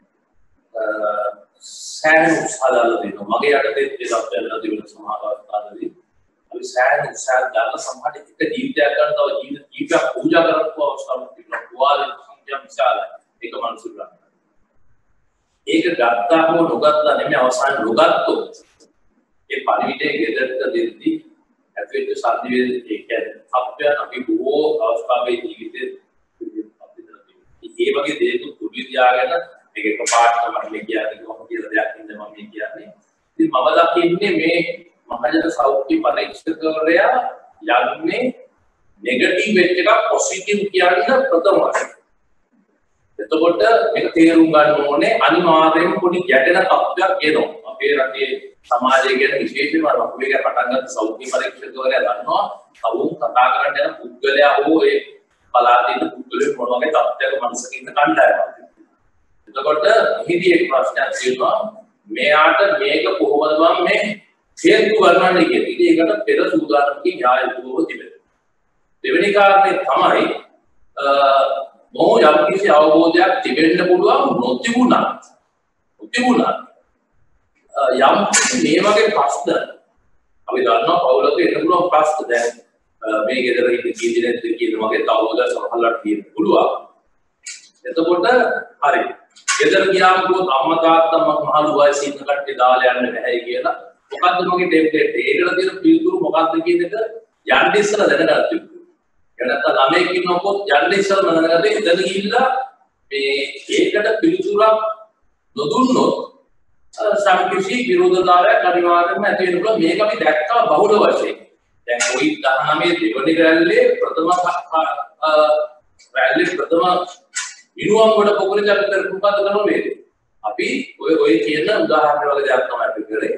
සෑහෙන උත්සාහවල දෙනවා. මගේ යටතේ ඒ දවස්වල තිබුණ සමහර අවස්ථාවලදී අපි සෑහෙන උත්සාහ දාලා සමහර එක ජීවිතයක් ගන්න තව ජීවිත කීපයක් පූජා කරපු අවස්ථාවක් තිබුණා. වාලේ සංඛ්‍යා විශාලයි. ඒක මනසුරා. ඒක ගත්තා හෝ නොගත්තා නෙමෙයි අවසාන නොගත්තොත් ඒ පරිවිඩේ ගෙදරට දෙද්දී ඇතුළත සංදිවේද ඒ කියන්නේ අපයන් අපි බොහෝ අවස්ථාවේ ජීවිතේ අපිට ඒ වගේ දේක පුදුලි තියාගෙන මේක එකපාරටම මම කියන්නේ කොහොමද කියලා දෙයක් ඉඳ මම කියන්නේ ඉතින් මම දකින්නේ මේ මහජන සෞඛ්‍ය පරීක්ෂකවරයා යන්නේ නෙගටිව් වෙච්ච එක පොසිටිව් කියන ප්‍රථම වශයෙන්. එතකොට මේක තේරුම් ගන්න ඕනේ අනිවාර්යයෙන්ම පොඩි ගැටෙන තත්ත්වයක් එනවා. අපේ රටේ සමාජය ගැන විශේෂයෙන්ම අපි මේක පටන් ගන්න සෞඛ්‍ය පරීක්ෂකවරයා දන්නවා කවුරු කතා කරන්න යන පුද්ගලයා හෝ ඒ පළාතේ ඉන්න පුද්ගලයෙක් මොන වගේ තත්ත්වයක මනසක ඉන්න කණ්ඩායමක්. එතකොට හිදී එක් ප්‍රශ්නයක් තියෙනවා මෙයාට මේක කොහොමද මම මේ හේතු ගන්නන්නේ කියන එක. ඒකට පෙර සූදානම්කේ න්‍යායපූර්ව තිබෙනවා. දෙවෙනි කාරණේ තමයි මොහොත යම් කිසි අවබෝධයක් තිබෙන්න පුළුවන් නොතිබුණා. යම් මේ වගේ ප්‍රශ්න අපි දන්නවා පවුලක එන්න පුළුවන් ප්‍රශ්න දැන් මේ ගෙදර ඉන්න කීදිනෙත් කියන වගේ තවද සමහරවිට තියෙන්න පුළුවන්. එතකොට හරි. ගෙදර ගියාම කොහොමද අම්මා තාත්තා මහලු වයසේ ඉන්න කට්ටිය දාලා යන්න බැහැ කියලා. මොකද්ද මගේ ටෙම්ප්ලේට් එක? ඒකට තියෙන පිළිතුරු මොකද්ද කියන එක යන්න ඉස්සලා දැනගන්න තිබුණා. එනත ළමෙක් ඉන්නකොත් යන්න ඉස්සලා දැනගන්න එතන ගිහිල්ලා මේ ඒකට පිළිතුරක් නොදුන්නොත් සම්කිසි විරෝධතාවයක් අනිවාර්යයෙන්ම ඇති වෙන පුළුවන්. මේක අපි දැක්කා බහුල වශයෙන්. දැන් COVID-19 දෙවනි රැල්ලේ ප්‍රථම මිනුවම් වල පොකුලේ අපි කරපු මොකද කරනවා මේක. අපි ඔය කියන උදාහරණ වගේ දෙයක් තමයි අපි කරේ.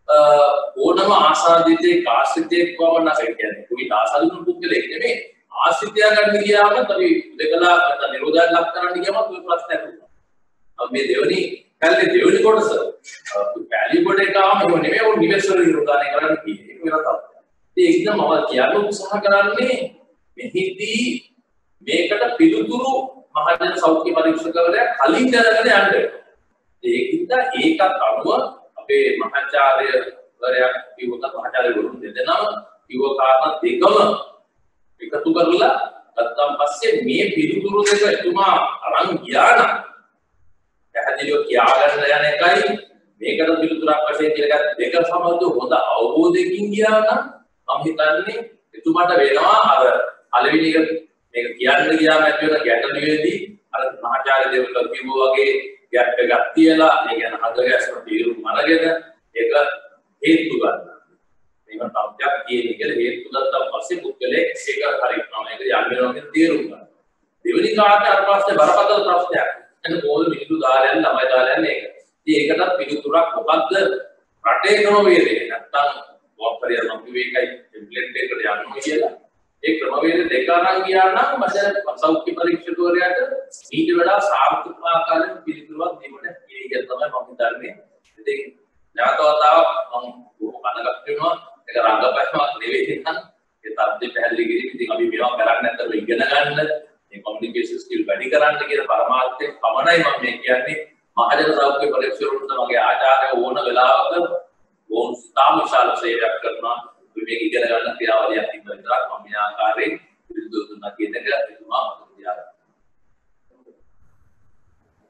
ඕනම ආසාදිතේ කාශ්‍රිතේ කොමන නැහැ කියන්නේ. કોઈ ආසාදිත පුද්ගලෙක් නෙමෙයි. ආශ්‍රිතය ගන්න ගියාම අපි දෙකලා නැත්නම් නිරෝධයක් ලක් කරන්න ගියාම કોઈ ප්‍රශ්නයක් නෑ. මේ දෙවනි කල්ලේ දෙවනි කොටස වැලියු කොට එකම නෙමෙයි ඔය නිවෙස්වල නිරෝධානය කරන්න කියන්නේ. ඒක වෙනත් අර්ථයක්. ඒකද මම කියන්න උත්සාහ කරන්නේ මෙහිදී මේකට පිළිතුරු මහජන සෞඛ්‍ය පරීක්ෂකවරයා කලින් දැනගෙන යන්න. ඒකින්ද ඒකත් අනුව අපේ මහාචාර්යවරයා කිව්වොත් මහාචාර්යවරුන් දෙදෙනාම කිව්ව කාරණා දෙකම එකතු කරලා ගත්තාන් පස්සේ මේ පිළිතුරු දෙක එතුමා අරන් ගියා නම් පැහැදිලිව කියාගන්න යන එකයි මේකට පිළිතුරක් වශයෙන් කියලා දෙක සමග හොඳ අවබෝධයකින් ගියා නම් මම හිතන්නේ එතුමාට වෙනවා අර පළවෙනි එක මේක කියන්න ගියාම ඇති වෙන ගැටලුවේදී අර මහාචාර්ය දේවල් කිව්වා වගේ ගැට් එකක් තියලා ඒ කියන්නේ හදගැස්ම තීරු මනගෙන ඒක හේතු ගන්න. මේක තත්ත්වයක් කියන්නේ කියලා හේතු ගත්තා පස්සේ පුද්ගලයෙක් ඒක හරියනවා මේක යන්න වෙනවා කියන තීරුම් ගන්න. දෙවෙනි කාර්යය අර පස්සේ බරපතල ප්‍රශ්නයක්. එතන කොහොමද මිනිස්සු දාලා යන්නේ ළමයි දාලා යන්නේ ඒක. ඉතින් ඒකටත් පිළිතුරක් මොකද්ද රටේ ක්‍රමවේදය නැත්තම් වපරිය නම් විවේකයි ටෙම්ප්ලේට් එකකට යනවා කියලා. ඒ ක්‍රමවේද දෙක අරන් ගියා නම් මට සෞඛ්‍ය පරීක්ෂකවරයාට ඊට වඩා සාර්ථක ආකාරයෙන් පිළිතුරක් දෙන්න කියලා තමයි මම හිතන්නේ. ඉතින් නැවතවතාවක් මම කනගත් වෙනවා ඒක රංගපෑමක් නෙවෙයි නේද? ඒ තත්ත්වය පැහැදිලි කිරීම ඉතින් අපි මේවා කරන්නේ නැත්නම් ඉගෙන ගන්න මේ කොමියුනිකේෂන් ස්කිල් වැඩි කරන්න කියන පරමාර්ථයෙන් පමණයි මම මේ කියන්නේ. මහජන සෞඛ්‍ය පරීක්ෂකවරුන්ට මගේ ආචාර්ය ඕන වෙලාවක ඕන තාම විශාල සේවයක් කරනවා. මේක ඉගෙන ගන්න ක්‍රියාවලියක් තිබ්බ විතරක් මම මේ ආකාරයෙන් පිළිතුරු දුන්නා කියන එක එතුමා මතක තියාගන්න.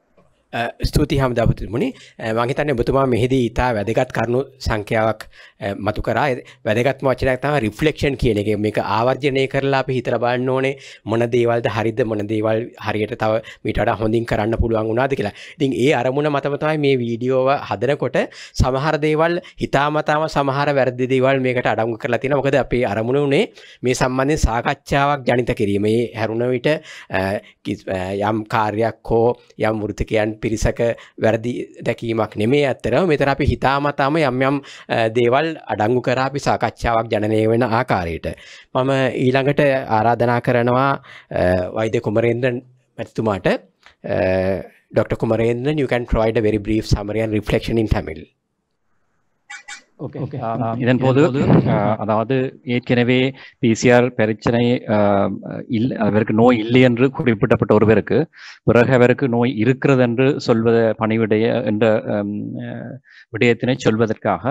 ස්තුති හමුදාපතිතුමනි මම හිතන්නේ ඔබතුමා මෙහිදී ඉතා වැදගත් කරුණු සංඛ්‍යාවක් මතු කරා වැදගත්ම වචනයක් තමයි රිෆ්ලෙක්ෂන් කියන එක මේක ආවර්ජනය කරලා අපි හිතලා බලන්න ඕනේ මොන දේවල්ද හරිද මොන දේවල් හරියට තව මීට වඩා හොඳින් කරන්න පුළුවන් වුණාද කියලා. ඉතින් ඒ අරමුණ මතම තමයි මේ වීඩියෝව හදනකොට සමහර දේවල් හිතාමතාම සමහර වැරදි දේවල් මේකට අඩංගු කරලා තියෙනවා. මොකද අපේ අරමුණ උනේ මේ සම්බන්ධයෙන් සාකච්ඡාවක් ජනිත කිරීම. මේ හැරුණ විට යම් කාර්යයක් හෝ යම් වෘත්තිකයන් පිරිසක වැරදි දැකීමක් නෙමේ ඇත්තරම මෙතන අපි හිතාමතාම යම් දේවල් අඩංගු කරා අපි සාකච්ඡාවක් ජනනය වෙන ආකාරයට මම ඊළඟට ආරාධනා කරනවා වෛද්‍ය කුමරේන්ද්‍රන් මැතිතුමාට Dr. Kumarendran, you can provide a very brief summary and reflection in Tamil. இதன் போது அதாவது ஏற்கனவே பிசிஆர் பிரச்சனை அவருக்கு நோய் இல்லை என்று குறிப்பிடப்பட்ட ஒருவருக்கு பிறகு அவருக்கு நோய் இருக்கிறது என்று சொல்வத பணிவிடைய என்ற விடயத்தினை சொல்வதற்காக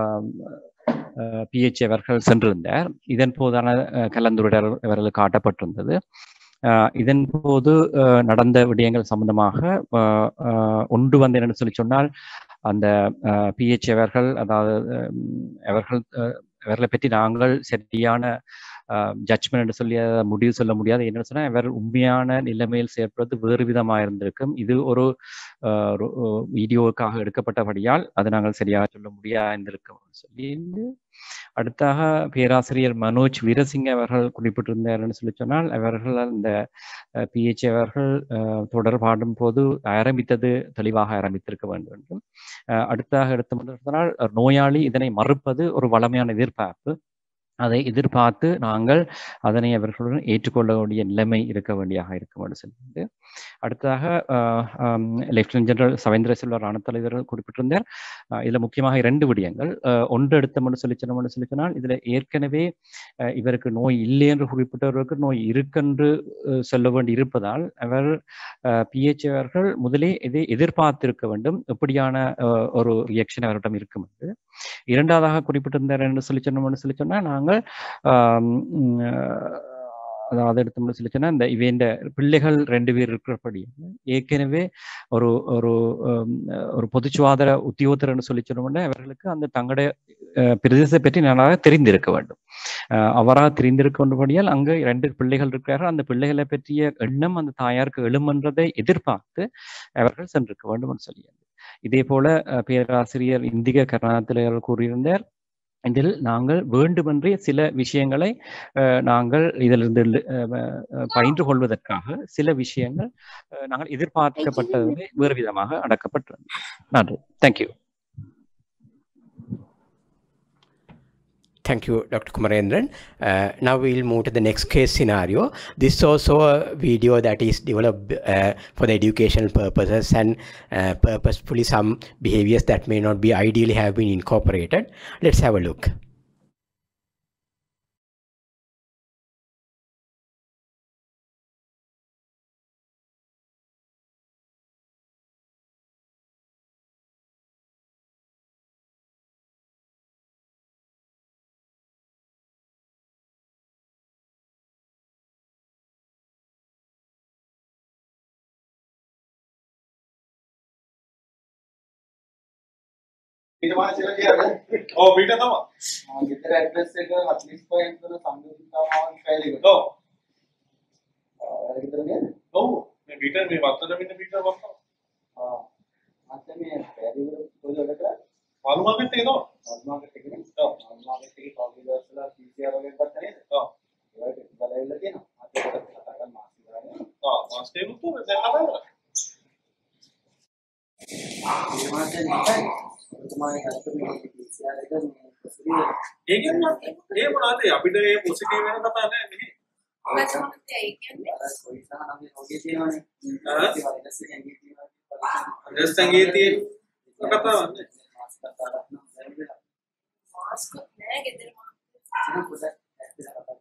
பிஹெச் அவர்கள் சென்றிருந்தார். இதன் போதான கலந்துரையாடல் அவர்களுக்கு காட்டப்பட்டிருந்தது. இதன் போது நடந்த விடயங்கள் சம்பந்தமாக ஒன்று வந்து என்னன்னு சொல்லி சொன்னால் அந்த பிஹெச் அவர்கள் அதாவது அவர்களை பற்றி நாங்கள் சரியான ஜட்ஜ்மெண்ட் என்று சொல்லி முடிவு சொல்ல முடியாது. என்ன சொன்னால் அவர் உண்மையான நிலைமையில் செயற்படுவது வேறு விதமாக இருந்திருக்கும். இது ஒரு வீடியோவுக்காக எடுக்கப்பட்டபடியால் அது நாங்கள் சரியாக சொல்ல முடியாது இருந்திருக்கும் சொல்லி அடுத்தாக பேராசிரியர் மனோஜ் வீரசிங்க அவர்கள் குறிப்பிட்டிருந்தார்னு சொல்லி சொன்னால் அவர்கள் இந்த பிஹெச் அவர்கள் தொடர்பாடும் போது ஆரம்பித்தது தெளிவாக ஆரம்பித்திருக்க வேண்டும் என்றும் அடுத்தாக எடுத்து சொன்னால் நோயாளி இதனை மறுப்பது ஒரு வளமையான எதிர்பார்ப்பு. அதை எதிர்பார்த்து நாங்கள் அதனை அவர்களுடன் ஏற்றுக்கொள்ளக்கூடிய நிலைமை இருக்க வேண்டியாக இருக்கும் என்று சொல்லிட்டு அடுத்ததாக லெப்டினன்ட் ஜெனரல் சவேந்திர செல்வ ராணுவ தலைவர் குறிப்பிட்டிருந்தார். இதில் முக்கியமாக 2 விடயங்கள். ஒன்று எடுத்தோம்னு சொல்லி சொன்னால் இதில் ஏற்கனவே இவருக்கு நோய் இல்லை என்று குறிப்பிட்டவருக்கு நோய் இருக்கென்று சொல்ல வேண்டி இருப்பதால் அவர் பிஹெச் அவர்கள் முதலே இதை எதிர்பார்த்திருக்க வேண்டும். எப்படியான ஒரு ரியாக்ஷன் அவரிடம் இருக்கும் என்று. இரண்டாவதாக குறிப்பிட்டிருந்தார் என்று சொல்லி சொன்னால் நாங்கள் அதாவது எடுத்தோம்னு சொல்லி சொன்னா இந்த இவன் பிள்ளைகள் 2 பேர் இருக்கிறபடி ஏற்கனவே ஒரு ஒரு ஒரு பொது சுகாதார உத்தியோகத்தர்னு சொல்லி சொன்னோம்னா அவர்களுக்கு அந்த தங்களுடைய பிரதேசத்தை பற்றி நன்றாக தெரிந்திருக்க வேண்டும். அவராக தெரிந்திருக்க வேண்டியபடியால் அங்கு 2 பிள்ளைகள் இருக்கிறார்கள். அந்த பிள்ளைகளை பற்றிய எண்ணம் அந்த தாயாருக்கு எழுமென்றதை எதிர்பார்த்து அவர்கள் சென்றிருக்க வேண்டும் என்று சொல்லியது. இதே போல பேராசிரியர் இந்திக கருணாநிதி கூறியிருந்தார். இதில் நாங்கள் வேண்டுமென்றே சில விஷயங்களை நாங்கள் இதிலிருந்து பயின்று கொள்வதற்காக சில விஷயங்கள் நாங்கள் எதிர்பார்க்கப்பட்டதை வேறு விதமாக அடக்கப்பட்டது. நன்றி. Thank you. Thank you, Dr. Kumarendran. Now we'll move to the next case scenario. This is also a video that is developed for the educational purposes and purposefully some behaviors that may not be ideally have been incorporated. Let's have a look. ඊට පස්සේ කියන්නේ ඔව් පිට තමයි. ගෙදර address එක 45 ඉඳලා සංගීතතාවම file එක. ඔව්. ගෙදර නේද? ඔව්. මේ පිට මේ වත්තර මෙන්න පිට වත්තා. අත මේ පැරි වල පොඩි වැඩ කරා. මාළු මාකට් එකේ නෝ. මාළු මාකට් එකේ නේ. ඔව්. මාළු මාකට් එකේ කවුරුද වස්ලා PCR වලින් ගත්තා නේද? ඔව්. ඒකට බලවිලා තියෙනවා. අතට කතා කරලා මාස් ඉවරනේ. ඔව්. මාස් දෙන්න උතුර දැන් හදන්න. ඒ මාසේ නෑ. तुम्हारे घर पे में PCR है तो ये क्या ये बनाते අපිට මේ පොසිටිව් වෙන කතා නෑ නේ. अच्छा होते हैं क्या कोई सा हमें हो गई थी हमारे वायरस से एंगेज थी वायरस संगीत ये कथा है मास्क है किधर ना पूरा ऐसे कथा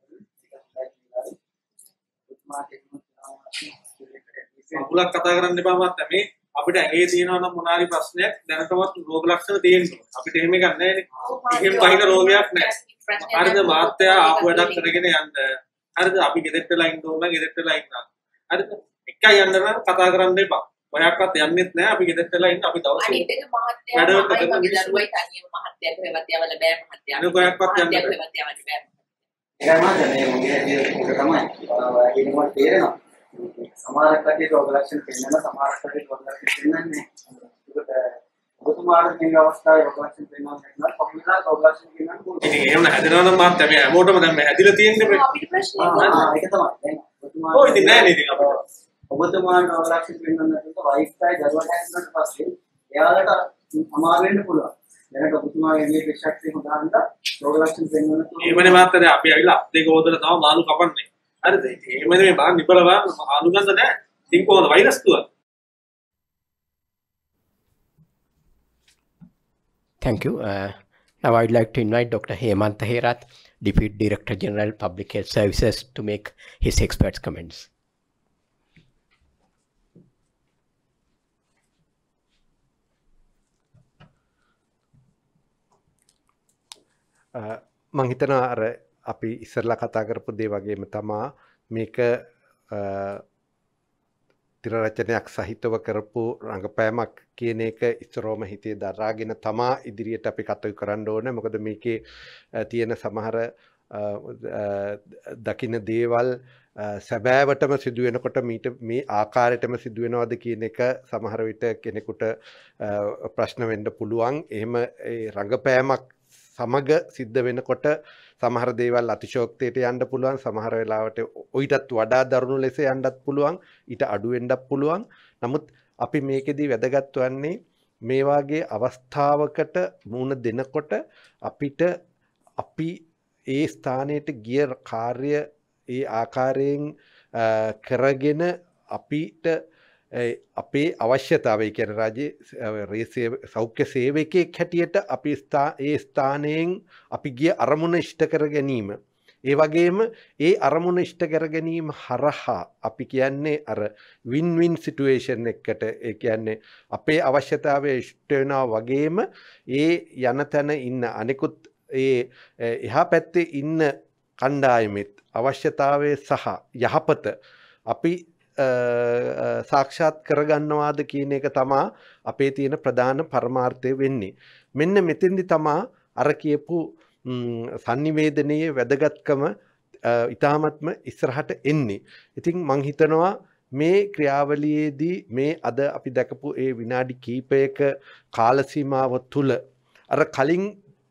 අපුලක් කතා කරන්න එපා මත් මේ අපිට ඇඟේ තියෙනවා නම් මොනාරි ප්‍රශ්නයක් දැනටවත් රෝග ලක්ෂණ තියෙනවා. අපිට එහෙම එකක් නැහැ නේ. එහෙම බහින රෝගයක් නැහැ. හරිද මාත්‍යා ආපු වැඩක් කරගෙන යන්න. හරිද අපි ගෙදරට වෙලා ඉන්න ඕන නම් ගෙදරට වෙලා ඉන්න. හරිද එකයි යන්න නම් කතා කරන්න එපා. ඔයක්වත් යන්නෙත් නැහැ අපි ගෙදරට වෙලා ඉන්න අපි දවසේ අනිත් එක මහත්තයා මගේ දරුවයි තනියම මහත්තයා කොහෙවත් යවල බෑ මහත්තයා අනිත් ඔයක්වත් යන්න කොහෙවත් යවල බෑ ඒකම තමයි මගේ තමයි ඒකම තේරෙනවා සමහර කටේ රෝග ලක්ෂණ පෙන්වන සමහර කටේ රෝග ලක්ෂණ පෙන්වන්නේ ඒකට ඔතුමාට තියෙන අවස්ථාවේ රෝග ලක්ෂණ පෙන්වන්න නැත්නම් කොහොමද රෝග ලක්ෂණ පෙන්වන්නේ ඉතින් එහෙම හැදෙනවා නම් මහත්තයා මේ හැමෝටම දැන් මේ හැදිලා තියෙන්නේ අපිට ප්‍රශ්නයක් ඒක තමයි දැන් ඔතුමා ඔය ඉතින් නෑ නේද අපිට ඔබතුමාට රෝග ලක්ෂණ පෙන්වන්න නැත්නම් වයිෆ්ටයි දරුවට හැදුනට පස්සේ එයාලට අමාරු වෙන්න පුළුවන් දැනට ඔබතුමාගේ මේ ප්‍රශක්තිය උදාහරණයක් රෝග ලක්ෂණ පෙන්වන්න එහෙමනේ මහත්තයා දැන් අපි ඇවිල්ලා අත් දෙක හොදලා තම මාළු කපන්නේ හරිද ඉතින් එහෙමනේ මේ බාන් නිබලව මාළු ගන්න නෑ ඉතින් කොහොමද වෛරස් තුව Thank you. Now I'd like to invite Dr. Hemantha Herath, Deputy Director General Public Health Services, to make his expert comments. මං හිතනවා අර අපි ඉස්සරලා කතා කරපු දේ වගේම තමා මේක තිර රචනයක් සහිතව කරපු රංගපෑමක් කියන එක ඉස්සරෝම හිතේ දරාගෙන තමා ඉදිරියට අපි කටයුතු කරන්න ඕනේ. මොකද මේකේ තියෙන සමහර දකින්න දේවල් සැබෑවටම සිදු වෙනකොට මේ ආකාරයටම සිදු වෙනවද කියන එක සමහර විට කෙනෙකුට ප්‍රශ්න වෙන්න පුළුවන්. එහෙම ඒ රංගපෑමක් සමග සිද්ධ වෙනකොට සමහර දේවල් අතිශෝක්තියට යන්න පුළුවන්, සමහර වෙලාවට ඊටත් වඩා දරුණු ලෙස යන්නත් පුළුවන්, ඊට අඩු වෙන්නත් පුළුවන්. නමුත් අපි මේකෙදී වැදගත් වන්නේ මේ වාගේ අවස්ථාවකට මුහුණ දෙනකොට අපිට අපි ඒ ස්ථානයට ගිය කාර්ය ඒ ආකාරයෙන් කරගෙන අපිට අපේ අවශ්‍යතාවය කියන රාජ්‍ය සෞඛ්‍ය සේවකයෙක් හැටියට අපි ඒ ස්ථානයෙන් අපි ගිය අරමුණ ඉෂ්ට කර ගැනීම. ඒ වගේම ඒ අරමුණ ඉෂ්ට කර ගැනීම හරහා අපි කියන්නේ අර වින් වින් සිටුේෂන් එකකට ඒ කියන්නේ අපේ අවශ්‍යතාවය ඉෂ්ට වෙනවා වගේම ඒ යන තැන ඉන්න අනිකුත් ඒ එහා පැත්තේ ඉන්න කණ්ඩායමෙත් අවශ්‍යතාවය සහ යහපත අපි සාක්ෂාත් කරගන්නවාද කියන එක තමා අපේ තියෙන ප්‍රධාන පරමාර්ථය වෙන්නේ. මෙන්න මෙතෙන්දි තමා අර කියපු sannivedanයේ වැදගත්කම ඊටාත්ම ඉස්සරහට එන්නේ. ඉතින් මං හිතනවා මේ ක්‍රියාවලියේදී මේ අද අපි දැකපු ඒ විනාඩි කිහිපයක කාල සීමාව තුල අර කලින්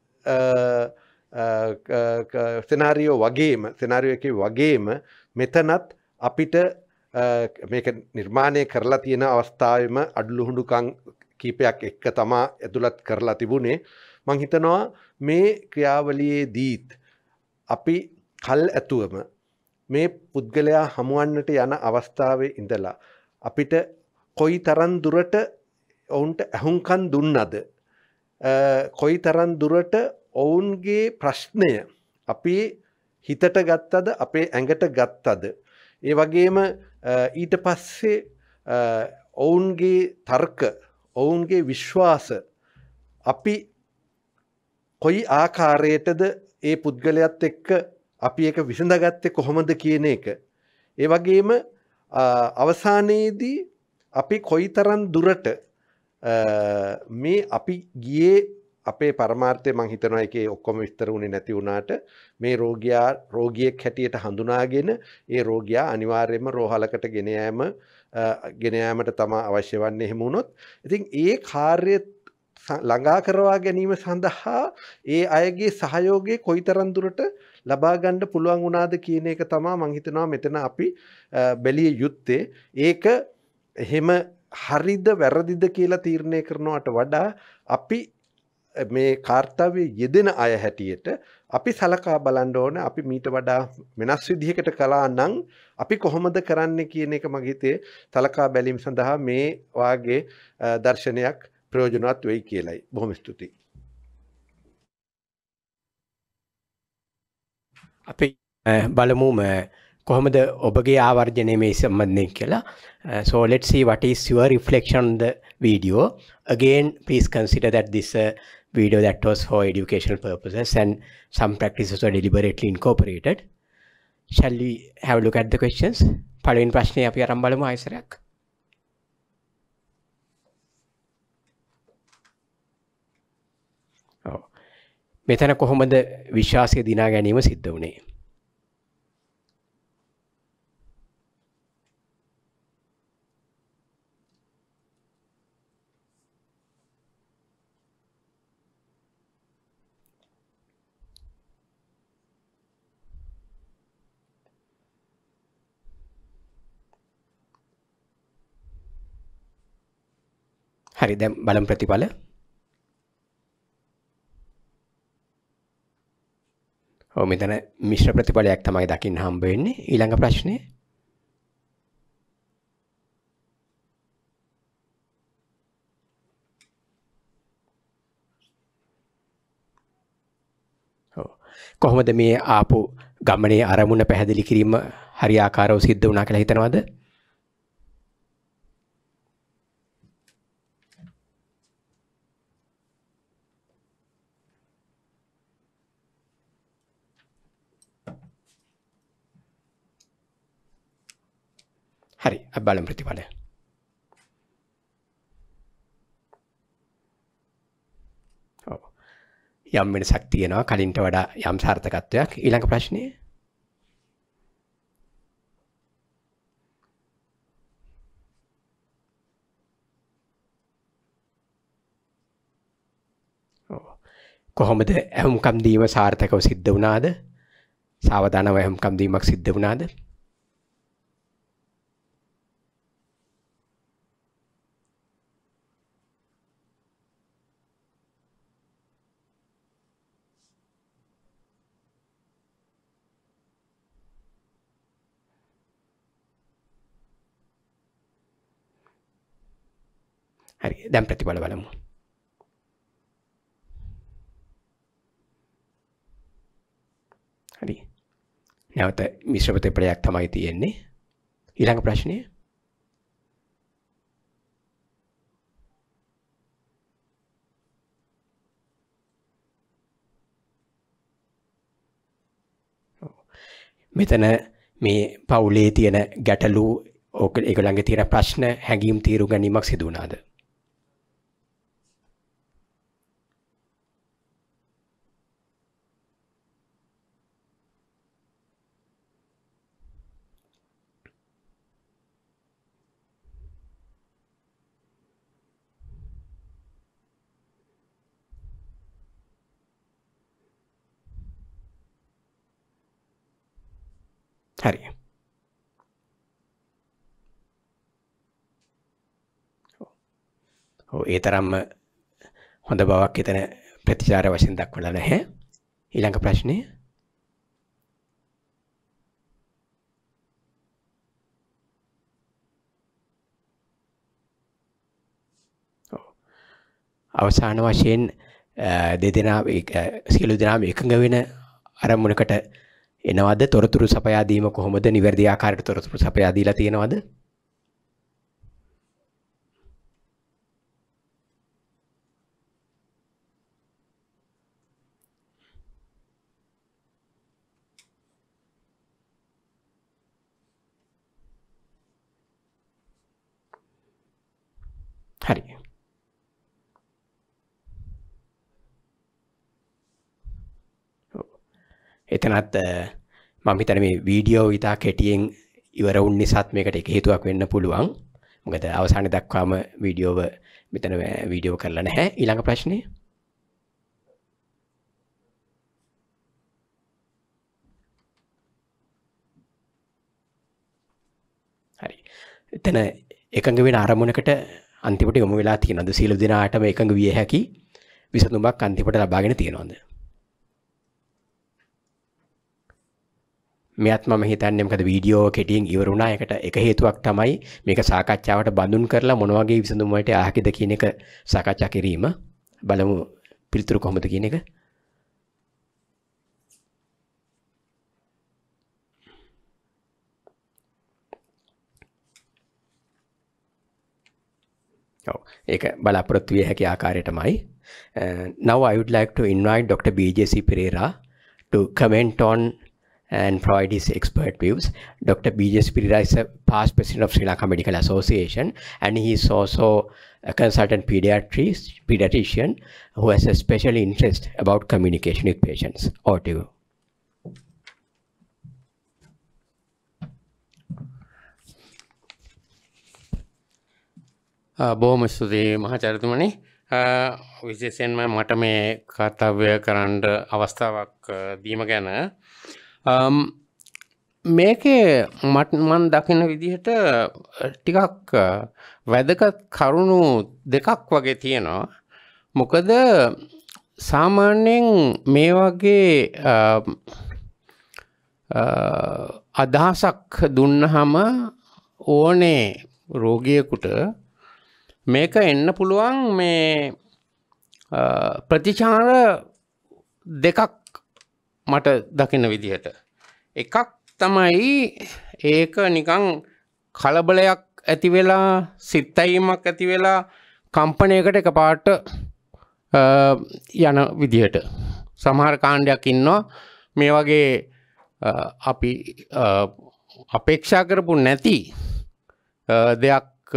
සෙනාරියෝ එකේ වගේම මෙතනත් අපිට මේක නිර්මාණය කරලා තියෙන අවස්ථාවෙම අඩලුහුඬුකම් කීපයක් එක්ක තමා ඇතුළත් කරලා තිබුණේ. මං හිතනවා මේ ක්‍රියාවලියේදීත් අපි කල් ඇතුවම මේ පුද්ගලයා හමුවන්නට යන අවස්ථාවේ ඉඳලා අපිට කොයි තරම් දුරට ඔවුන්ට ඇහුම්කන් දුන්නද, කොයි තරම් දුරට ඔවුන්ගේ ප්‍රශ්නය අපි හිතට ගත්තද, අපේ ඇඟට ගත්තද, ඒ වගේම ඊට පස්සේ ඔවුන්ගේ තර්ක, ඔවුන්ගේ විශ්වාස අපි කොයි ආකාරයටද ඒ පුද්ගලයාත් එක්ක අපි ඒක විසඳගත්තේ කොහොමද කියන එක. ඒ වගේම අවසානයේදී අපි කොයිතරම් දුරට මේ අපි ගියේ අපේ පරමාර්ථය මං හිතනවා ඒකේ ඔක්කොම විස්තර වුණේ නැති වුණාට මේ රෝගියෙක් හැටියට හඳුනාගෙන ඒ රෝගියා අනිවාර්යයෙන්ම රෝහලකට ගෙන යාමට තමයි අවශ්‍ය වන්නේ. එහෙම වුණොත් ඉතින් ඒ කාර්ය ළඟා කරවා ගැනීම සඳහා ඒ අයගේ සහයෝගය කොයිතරම් දුරට ලබා ගන්න පුළුවන් වුණාද කියන එක තමයි මං හිතනවා මෙතන අපි බැලිය යුත්තේ. ඒක එහෙම හරිද වැරදිද කියලා තීරණය කරනවට වඩා අපි මේ කාර්යයේ යෙදෙන අය හැටියට අපි සලකා බලන්න ඕන. අපි මීට වඩා වෙනස් විදිහකට කළා නම් අපි කොහොමද කරන්නේ කියන එක මගේ හිතේ සලකා බැලීම සඳහා මේ වාගේ දර්ශනයක් ප්‍රයෝජනවත් වෙයි කියලායි. බොහොම ස්තුතියි. අපි බලමු කොහොමද ඔබගේ ආවර්ජනය මේ සම්බන්ධයෙන් කියලා. So let's see what is your reflection on the video. Again, please consider that this video that was for educational purposes and some practices were deliberately incorporated. Shall we have a look at the questions? පළවෙනි ප්‍රශ්නේ අපි අරන් බලමු ආයසරයක්. ඔව්. මෙතන කොහොමද විශ්වාසය දිනා ගැනීම සිද්ධ වුණේ? හරි දැන් බලමු ප්‍රතිඵල. ඔව් මෙතන මිශ්‍ර ප්‍රතිඵලයක් තමයි දකින්න හම්බ වෙන්නේ. ඊළඟ ප්‍රශ්නේ. ඔව් කොහොමද මේ ආපු ගමනේ අරමුණ පැහැදිලි කිරීම හරියාකාරව සිද්ධ වුණා කියලා හිතනවද? හරි අපි බලමු ප්‍රතිඵලය. ඔව් යම් වෙනසක් තියෙනවා කලින්ට වඩා යම් සාර්ථකත්වයක්. ඊළඟ ප්‍රශ්නේ. ඔව් කොහොමද ඇහුම්කම් දීම සාර්ථකව සිද්ධ වුණාද? සාවධානව ඇහුම්කම් දීමක් සිද්ධ වුණාද? හරි දැන් ප්‍රතිඵල බලමු. හරි නැවත මිශ්‍ර ප්‍රතිඵලයක් තමයි තියෙන්නේ. ඊළඟ ප්‍රශ්නය. මෙතන මේ පවුලේ තියෙන ගැටලු ඒගොල්ලන්ගේ තියෙන ප්‍රශ්න හැඟීම් තීරු ගැනීමක් සිදු වුණාද? හරි. ඔව් ඒ තරම්ම හොඳ බවක් එතන ප්‍රතිචාර වශයෙන් දක්වලා නැහැ. ඊළඟ ප්‍රශ්නේ. ඔව් අවසාන වශයෙන් දෙදෙනා සියලු දෙනාම එකඟ වෙන අරමුණකට එනවද? තොරතුරු සපයා දීම කොහොමද? නිවැරදි ආකාරයට තොරතුරු සපයා දීලා තියෙනවද? හරි. එතනත් මම හිතන්නේ මේ වීඩියෝ ඉතා කෙටියෙන් ඉවර වුණ නිසාත් මේකට එක හේතුවක් වෙන්න පුළුවන්. මොකද අවසානයේ දක්වාම වීඩියෝව මෙතන වීඩියෝ කරලා නැහැ. ඊළඟ ප්‍රශ්නේ. හරි. එතන එකඟ වෙන අරමුණකට අන්තිමට යොමු වෙලා තියෙනවද? සියලු දෙනාටම එකඟ විය හැකි විසඳුමක් අන්තිමට ලබාගෙන තියෙනවද? මෙයත් මම හිතන්නේ මොකද වීඩියෝ කෙටියෙන් ඉවර වුණා. ඒකට එක හේතුවක් තමයි මේක සාකච්ඡාවට බඳුන් කරලා මොන වගේ විසඳුම් වලට ආහකිද කියන එක සාකච්ඡා කිරීම. බලමු පිළිතුරු කොහොමද කියන එක. ඔව් ඒක බලාපොරොත්තු විය හැකි ආකාරයටමයි. Now I would like to invite Dr. BJC Pereira to comment on and provide his expert views. Dr. B.J. Spirira is a past president of Sri Lanka Medical Association, and he is also a consultant pediatrician who has a special interest about communication with patients. Over to you. බොහොම ස්තුතියි මහාචාර්යතුමනි. විශේෂයෙන්ම මට මේ කර්තව්‍ය කරන්න අවස්ථාවක් දීම ගැන මේකේ මම දකින විදිහට ටිකක් වැදගත් කරුණු දෙකක් වගේ තියෙනවා. මොකද සාමාන්‍යයෙන් මේ වගේ අදහසක් දුන්නහම ඕනේ රෝගියෙකුට මේක එන්න පුළුවන් මේ ප්‍රතිචාර දෙකක් මට දකින්න විදිහට. එකක් තමයි ඒක නිකන් කලබලයක් ඇති වෙලා සිත්තැවීමක් ඇති වෙලා කම්පනයකට එකපාරට යන විදිහට. සමහර කාණ්ඩයක් ඉන්නවා මේ වගේ අපි අපේක්ෂා කරපු නැති දෙයක්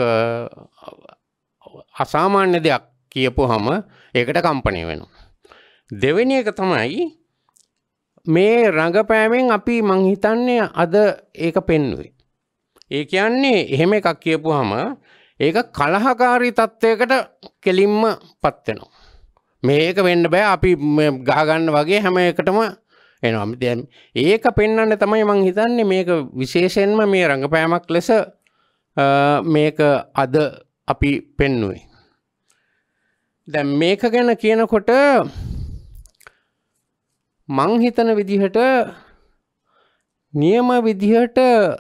අසාමාන්‍ය දෙයක් කියපුවහම ඒකට කම්පණය වෙනවා. දෙවෙනි එක තමයි මේ රංගපෑමෙන් අපි මං හිතන්නේ අද ඒක පෙන්වුවේ. ඒ කියන්නේ එහෙම එකක් කියපුවහම ඒක කලහකාරී තත්වයකට කෙලින්ම පත් වෙනවා. මේක වෙන්න බෑ අපි ගහ ගන්න වගේ හැම එකටම එනවා. දැන් ඒක පෙන්වන්න තමයි මං හිතන්නේ මේක විශේෂයෙන්ම මේ රංගපෑමක් ලෙස මේක අද අපි පෙන්වුවේ. දැන් මේක ගැන කියනකොට මං හිතන විදිහට නියම විදිහට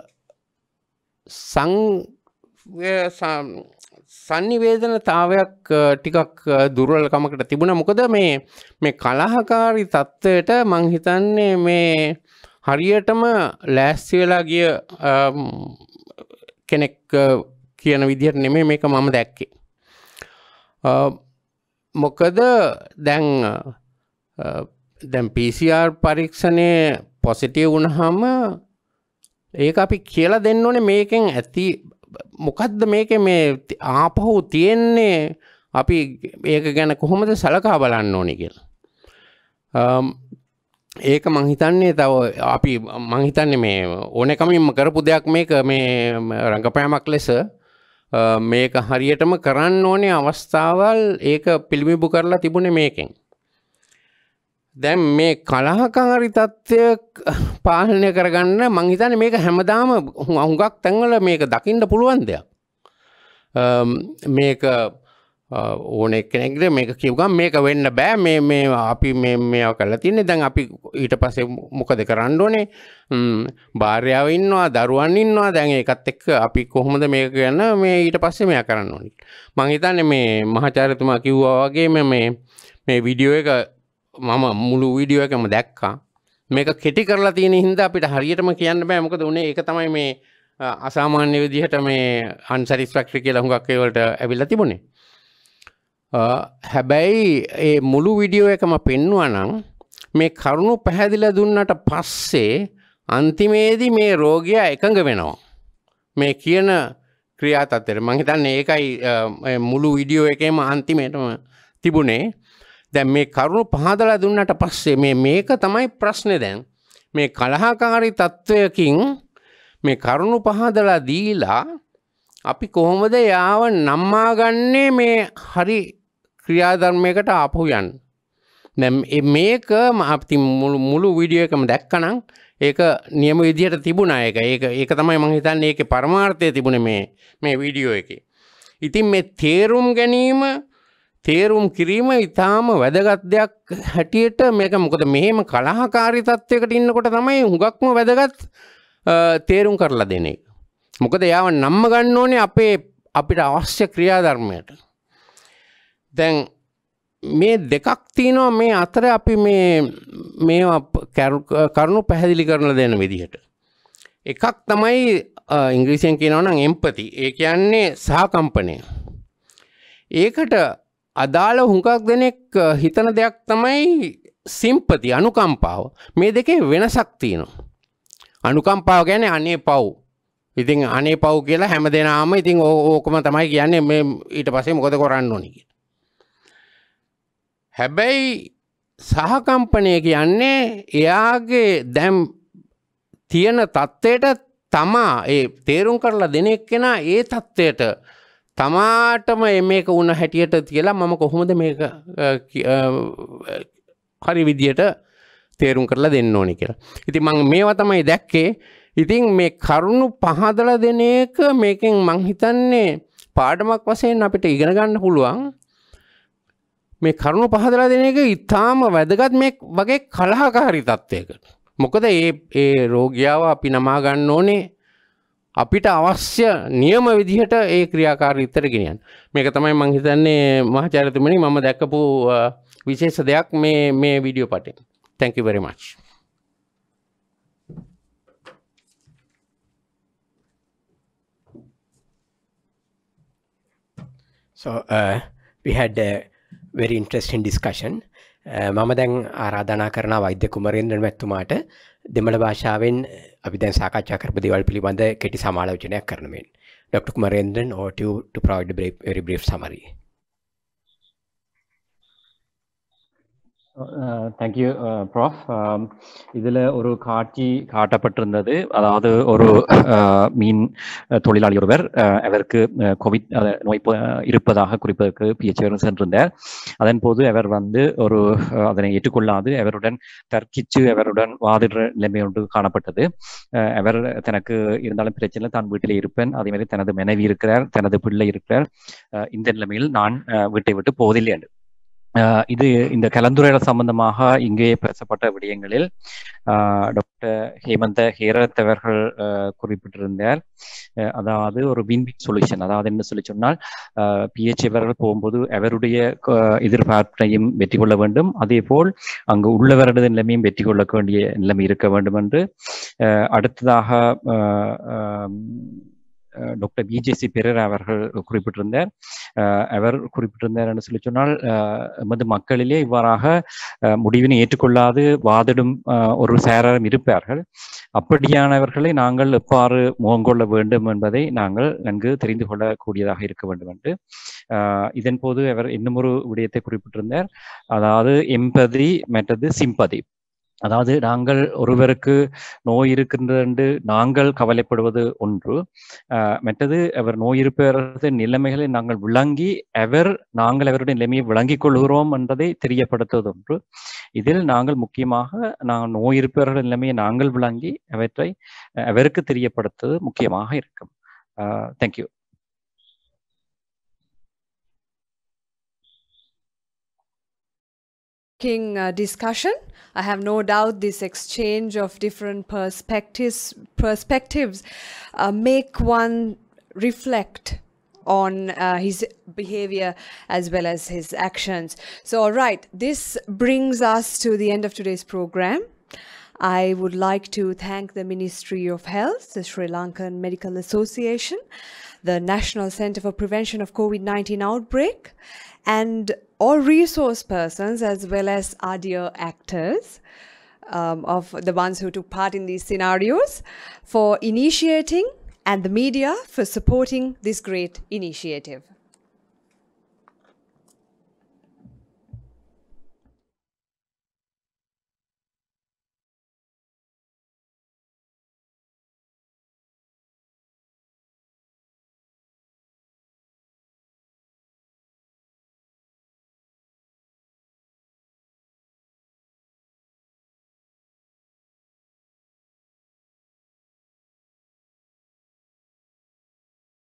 සංනිවේදනතාවයක් ටිකක් දුර්වලකමකට තිබුණා. මොකද මේ කලහකාරී තත්ත්වයට මං හිතන්නේ මේ හරියටම ලෑස්ති වෙලා ගිය කෙනෙක් කියන විදිහට නෙමෙයි මේක මම දැක්කේ. මොකද දැන් PCR පරීක්ෂණයේ පොසිටිව් වුණාම ඒක අපි කියලා දෙන්න ඕනේ මේකෙන් ඇති මොකද්ද මේකේ මේ ආපහු තියෙන්නේ අපි ඒක ගැන කොහොමද සලකා බලන්න ඕනේ කියලා. ඒක මං හිතන්නේ තව අපි මං හිතන්නේ මේ ඕනෑකමින්ම කරපු දෙයක් මේක මේ රංගපෑමක් ලෙස මේක හරියටම කරන්න ඕනේ අවස්ථාවල් ඒක පිළිඹු කරලා තිබුණේ මේකෙන්. දැන් මේ කලහකාරී තත්ත්වය පාලනය කරගන්න මං හිතන්නේ මේක හැමදාම හුඟක් තැන්වල මේක දකින්න පුළුවන් දෙයක්. මේක ඕනේ කෙනෙක්ද මේක කිව්වම මේක වෙන්න බෑ මේ අපි මේවා කරලා තින්නේ. දැන් අපි ඊට පස්සේ මොකද කරන්න ඕනේ? භාර්යාව ඉන්නවා දරුවන් ඉන්නවා. දැන් ඒකත් එක්ක අපි කොහොමද මේක ගැන මේ ඊට පස්සේ මෙයා කරන්න ඕනේ. මං හිතන්නේ මේ මහාචාර්යතුමා කිව්වා වගේ මේ වීඩියෝ එක මම මුළු වීඩියෝ එකම දැක්කා. මේක කෙටි කරලා තියෙන හින්දා අපිට හරියටම කියන්න බෑ මොකද උනේ ඒක තමයි මේ අසාමාන්‍ය විදිහට මේ අන්සැටිස්ෆැක්ටරි කියලා හුඟක් ඒවලට ඇවිල්ලා තිබුණේ. හැබැයි ඒ මුළු වීඩියෝ එකම පෙන්වුවා නම් මේ කරුණු පැහැදිලා දුන්නට පස්සේ අන්තිමේදී මේ රෝගියා එකඟ වෙනවා. මේ කියන ක්‍රියාතත්ත්වයට මම හිතන්නේ ඒකයි මුළු වීඩියෝ එකේම අන්තිමේටම තිබුණේ. දැන් මේ කරුණු පහදලා දුන්නට පස්සේ මේක තමයි ප්‍රශ්නේ. දැන් මේ කලහකාරී තත්වයකින් මේ කරුණු පහදලා දීලා අපි කොහොමද යාව නම්මා ගන්නේ මේ හරි ක්‍රියාධර්මයකට ආපහු යන්න. දැන් මේක අපි මුළු වීඩියෝ එකම දැක්කනම් ඒක නියම විදිහට තිබුණා. ඒක තමයි මම හිතන්නේ ඒකේ පරමාර්ථය තිබුණේ මේ වීඩියෝ එකේ. ඉතින් මේ තේරුම් කිරීම ඉතාම වැදගත් දෙයක් හැටියට මේක මොකද මෙහෙම කලහකාරී තත්වයකට ඉන්නකොට තමයි හුඟක්ම වැදගත් තේරුම් කරලා දෙන එක. මොකද යාව නම්ම ගන්න ඕනේ අපිට අවශ්‍ය ක්‍රියාධර්මයට. දැන් මේ දෙකක් තියෙනවා මේ අතර අපි මේවා කරුණු පැහැදිලි කරන දෙන විදිහට. එකක් තමයි ඉංග්‍රීසියෙන් කියනවා නම් එම්පති. ඒ කියන්නේ සහකම්පනය. ඒකට අදාළ හුඟක් දෙනෙක් හිතන දෙයක් තමයි සිම්පති අනුකම්පාව. මේ දෙකේ වෙනසක් තියෙනවා. අනුකම්පාව කියන්නේ අනේ පව්. ඉතින් අනේ පව් කියලා හැමදේනම ඉතින් ඕකම තමයි කියන්නේ මේ ඊට පස්සේ මොකද කරන්න ඕනේ කියලා. හැබැයි සහකම්පනය කියන්නේ එයාගේ දැන් තියෙන තත්ත්වයට තමා ඒ තේරුම් කරලා දෙන එක්කෙනා ඒ තත්ත්වයට තමාටම මේක වුණ හැටියට කියලා මම කොහොමද මේක හරි විදියට තේරුම් කරලා දෙන්න ඕනේ කියලා. ඉතින් මම මේවා තමයි දැක්කේ. ඉතින් මේ කරුණු පහදලා දෙන එක මේකෙන් මං හිතන්නේ පාඩමක් වශයෙන් අපිට ඉගෙන ගන්න පුළුවන්. මේ කරුණු පහදලා දෙන එක ඉතාම වැදගත් මේ වගේ කලහකාරී තත්ත්වයකට. මොකද ඒ රෝගියාව අපි නමා ගන්න ඕනේ අපිට අවශ්‍ය නියම විදිහට ඒ ක්‍රියාකාරීත්වයට ගෙනියන්න. මේක තමයි මං හිතන්නේ මහාචාර්යතුමනි මම දැක්කපු විශේෂ දෙයක් මේ වීඩියෝ පටේ. Thank you very much. So we had a very interesting discussion. මම දැන් ආරාධනා කරන වෛද්‍ය කුමරේන්ද්‍රන් මැතිතුමාට දෙමළ භාෂාවෙන් අපි දැන් සාකච්ඡා කරපු දේවල් පිළිබඳ කෙටි සමාලෝචනයක් කරන්න මෙන්. Dr. Kumarendran, over to you to provide a very brief summary. Thank you, Prof. இதில் ஒரு காட்சி காட்டப்பட்டிருந்தது. அதாவது ஒரு மீன் தொழிலாளி ஒருவர் அவருக்கு கோவிட் நோய் இருப்பதாக குறிப்பதற்கு பிஹெச்சி சென்றிருந்தார். அதன் போது அவர் ஒரு அதனை ஏற்றுக்கொள்ளாது அவருடன் தர்க்கிச்சு அவருடன் வாதிடுற நிலைமை ஒன்று காணப்பட்டது. அவர் தனக்கு இருந்தாலும் பிரச்சனை தான் வீட்டிலே இருப்பேன், அதே மாதிரி தனது மனைவி இருக்கிறார், தனது பிள்ளை இருக்கிறார், இந்த நிலைமையில் நான் வீட்டை விட்டு போவதில்லை என்று இது இந்த கலந்துரையாடல் சம்பந்தமாக இங்கே பேசப்பட்ட விடயங்களில் டாக்டர் ஹேமந்த ஹேரத் அவர்கள் குறிப்பிட்டிருந்தார். அதாவது ஒரு வின்-வின் சொல்யூஷன். அதாவது என்ன சொல்லி சொன்னால் பிஹெச்சி அவர்கள் போகும்போது அவருடைய எதிர்பார்ப்பையும் வெற்றி கொள்ள வேண்டும், அதே போல் அங்கு உள்ளவரது நிலைமையும் வெற்றி கொள்ள வேண்டிய நிலைமை இருக்க வேண்டும் என்று அடுத்ததாக டாக்டர் பிஜேசி பெரேரா அவர்கள் குறிப்பிட்டிருந்தார். அவர் குறிப்பிட்டிருந்தார் என்று சொல்லி சொன்னால் எமது மக்களிலே இவ்வாறாக முடிவினை ஏற்றுக்கொள்ளாது வாதிடும் ஒரு சாராரும் இருப்பார்கள். அப்படியானவர்களை நாங்கள் எவ்வாறு முகங்கொள்ள வேண்டும் என்பதை நாங்கள் நன்கு தெரிந்து கொள்ளக்கூடியதாக இருக்க வேண்டும் என்று இதன் போது அவர் இன்னும் ஒரு விடயத்தை குறிப்பிட்டிருந்தார். அதாவது எம்பதி மற்றது சிம்பதி. அதாவது நாங்கள் ஒருவருக்கு நோய் இருக்கின்றது என்று நாங்கள் கவலைப்படுவது ஒன்று, மற்றது அவர் நோய் இருப்பவரது நிலைமைகளை நாங்கள் விளங்கி நாங்கள் அவருடைய நிலைமையை விளங்கிக் கொள்கிறோம் என்பதை தெரியப்படுத்துவது ஒன்று. இதில் நாங்கள் முக்கியமாக நோய் இருப்பவர்கள் நிலைமையை நாங்கள் விளங்கி அவற்றை அவருக்கு தெரியப்படுத்துவது முக்கியமாக இருக்கும். Thank you. Discussion. I have no doubt this exchange of different perspectives make one reflect on his behavior as well as his actions. So, all right, this brings us to the end of today's program. I would like to thank the Ministry of Health, the Sri Lankan Medical Association, the National Centre for Prevention of COVID-19 Outbreak, and all resource persons as well as our dear actors of the ones who took part in these scenarios for initiating and the media for supporting this great initiative.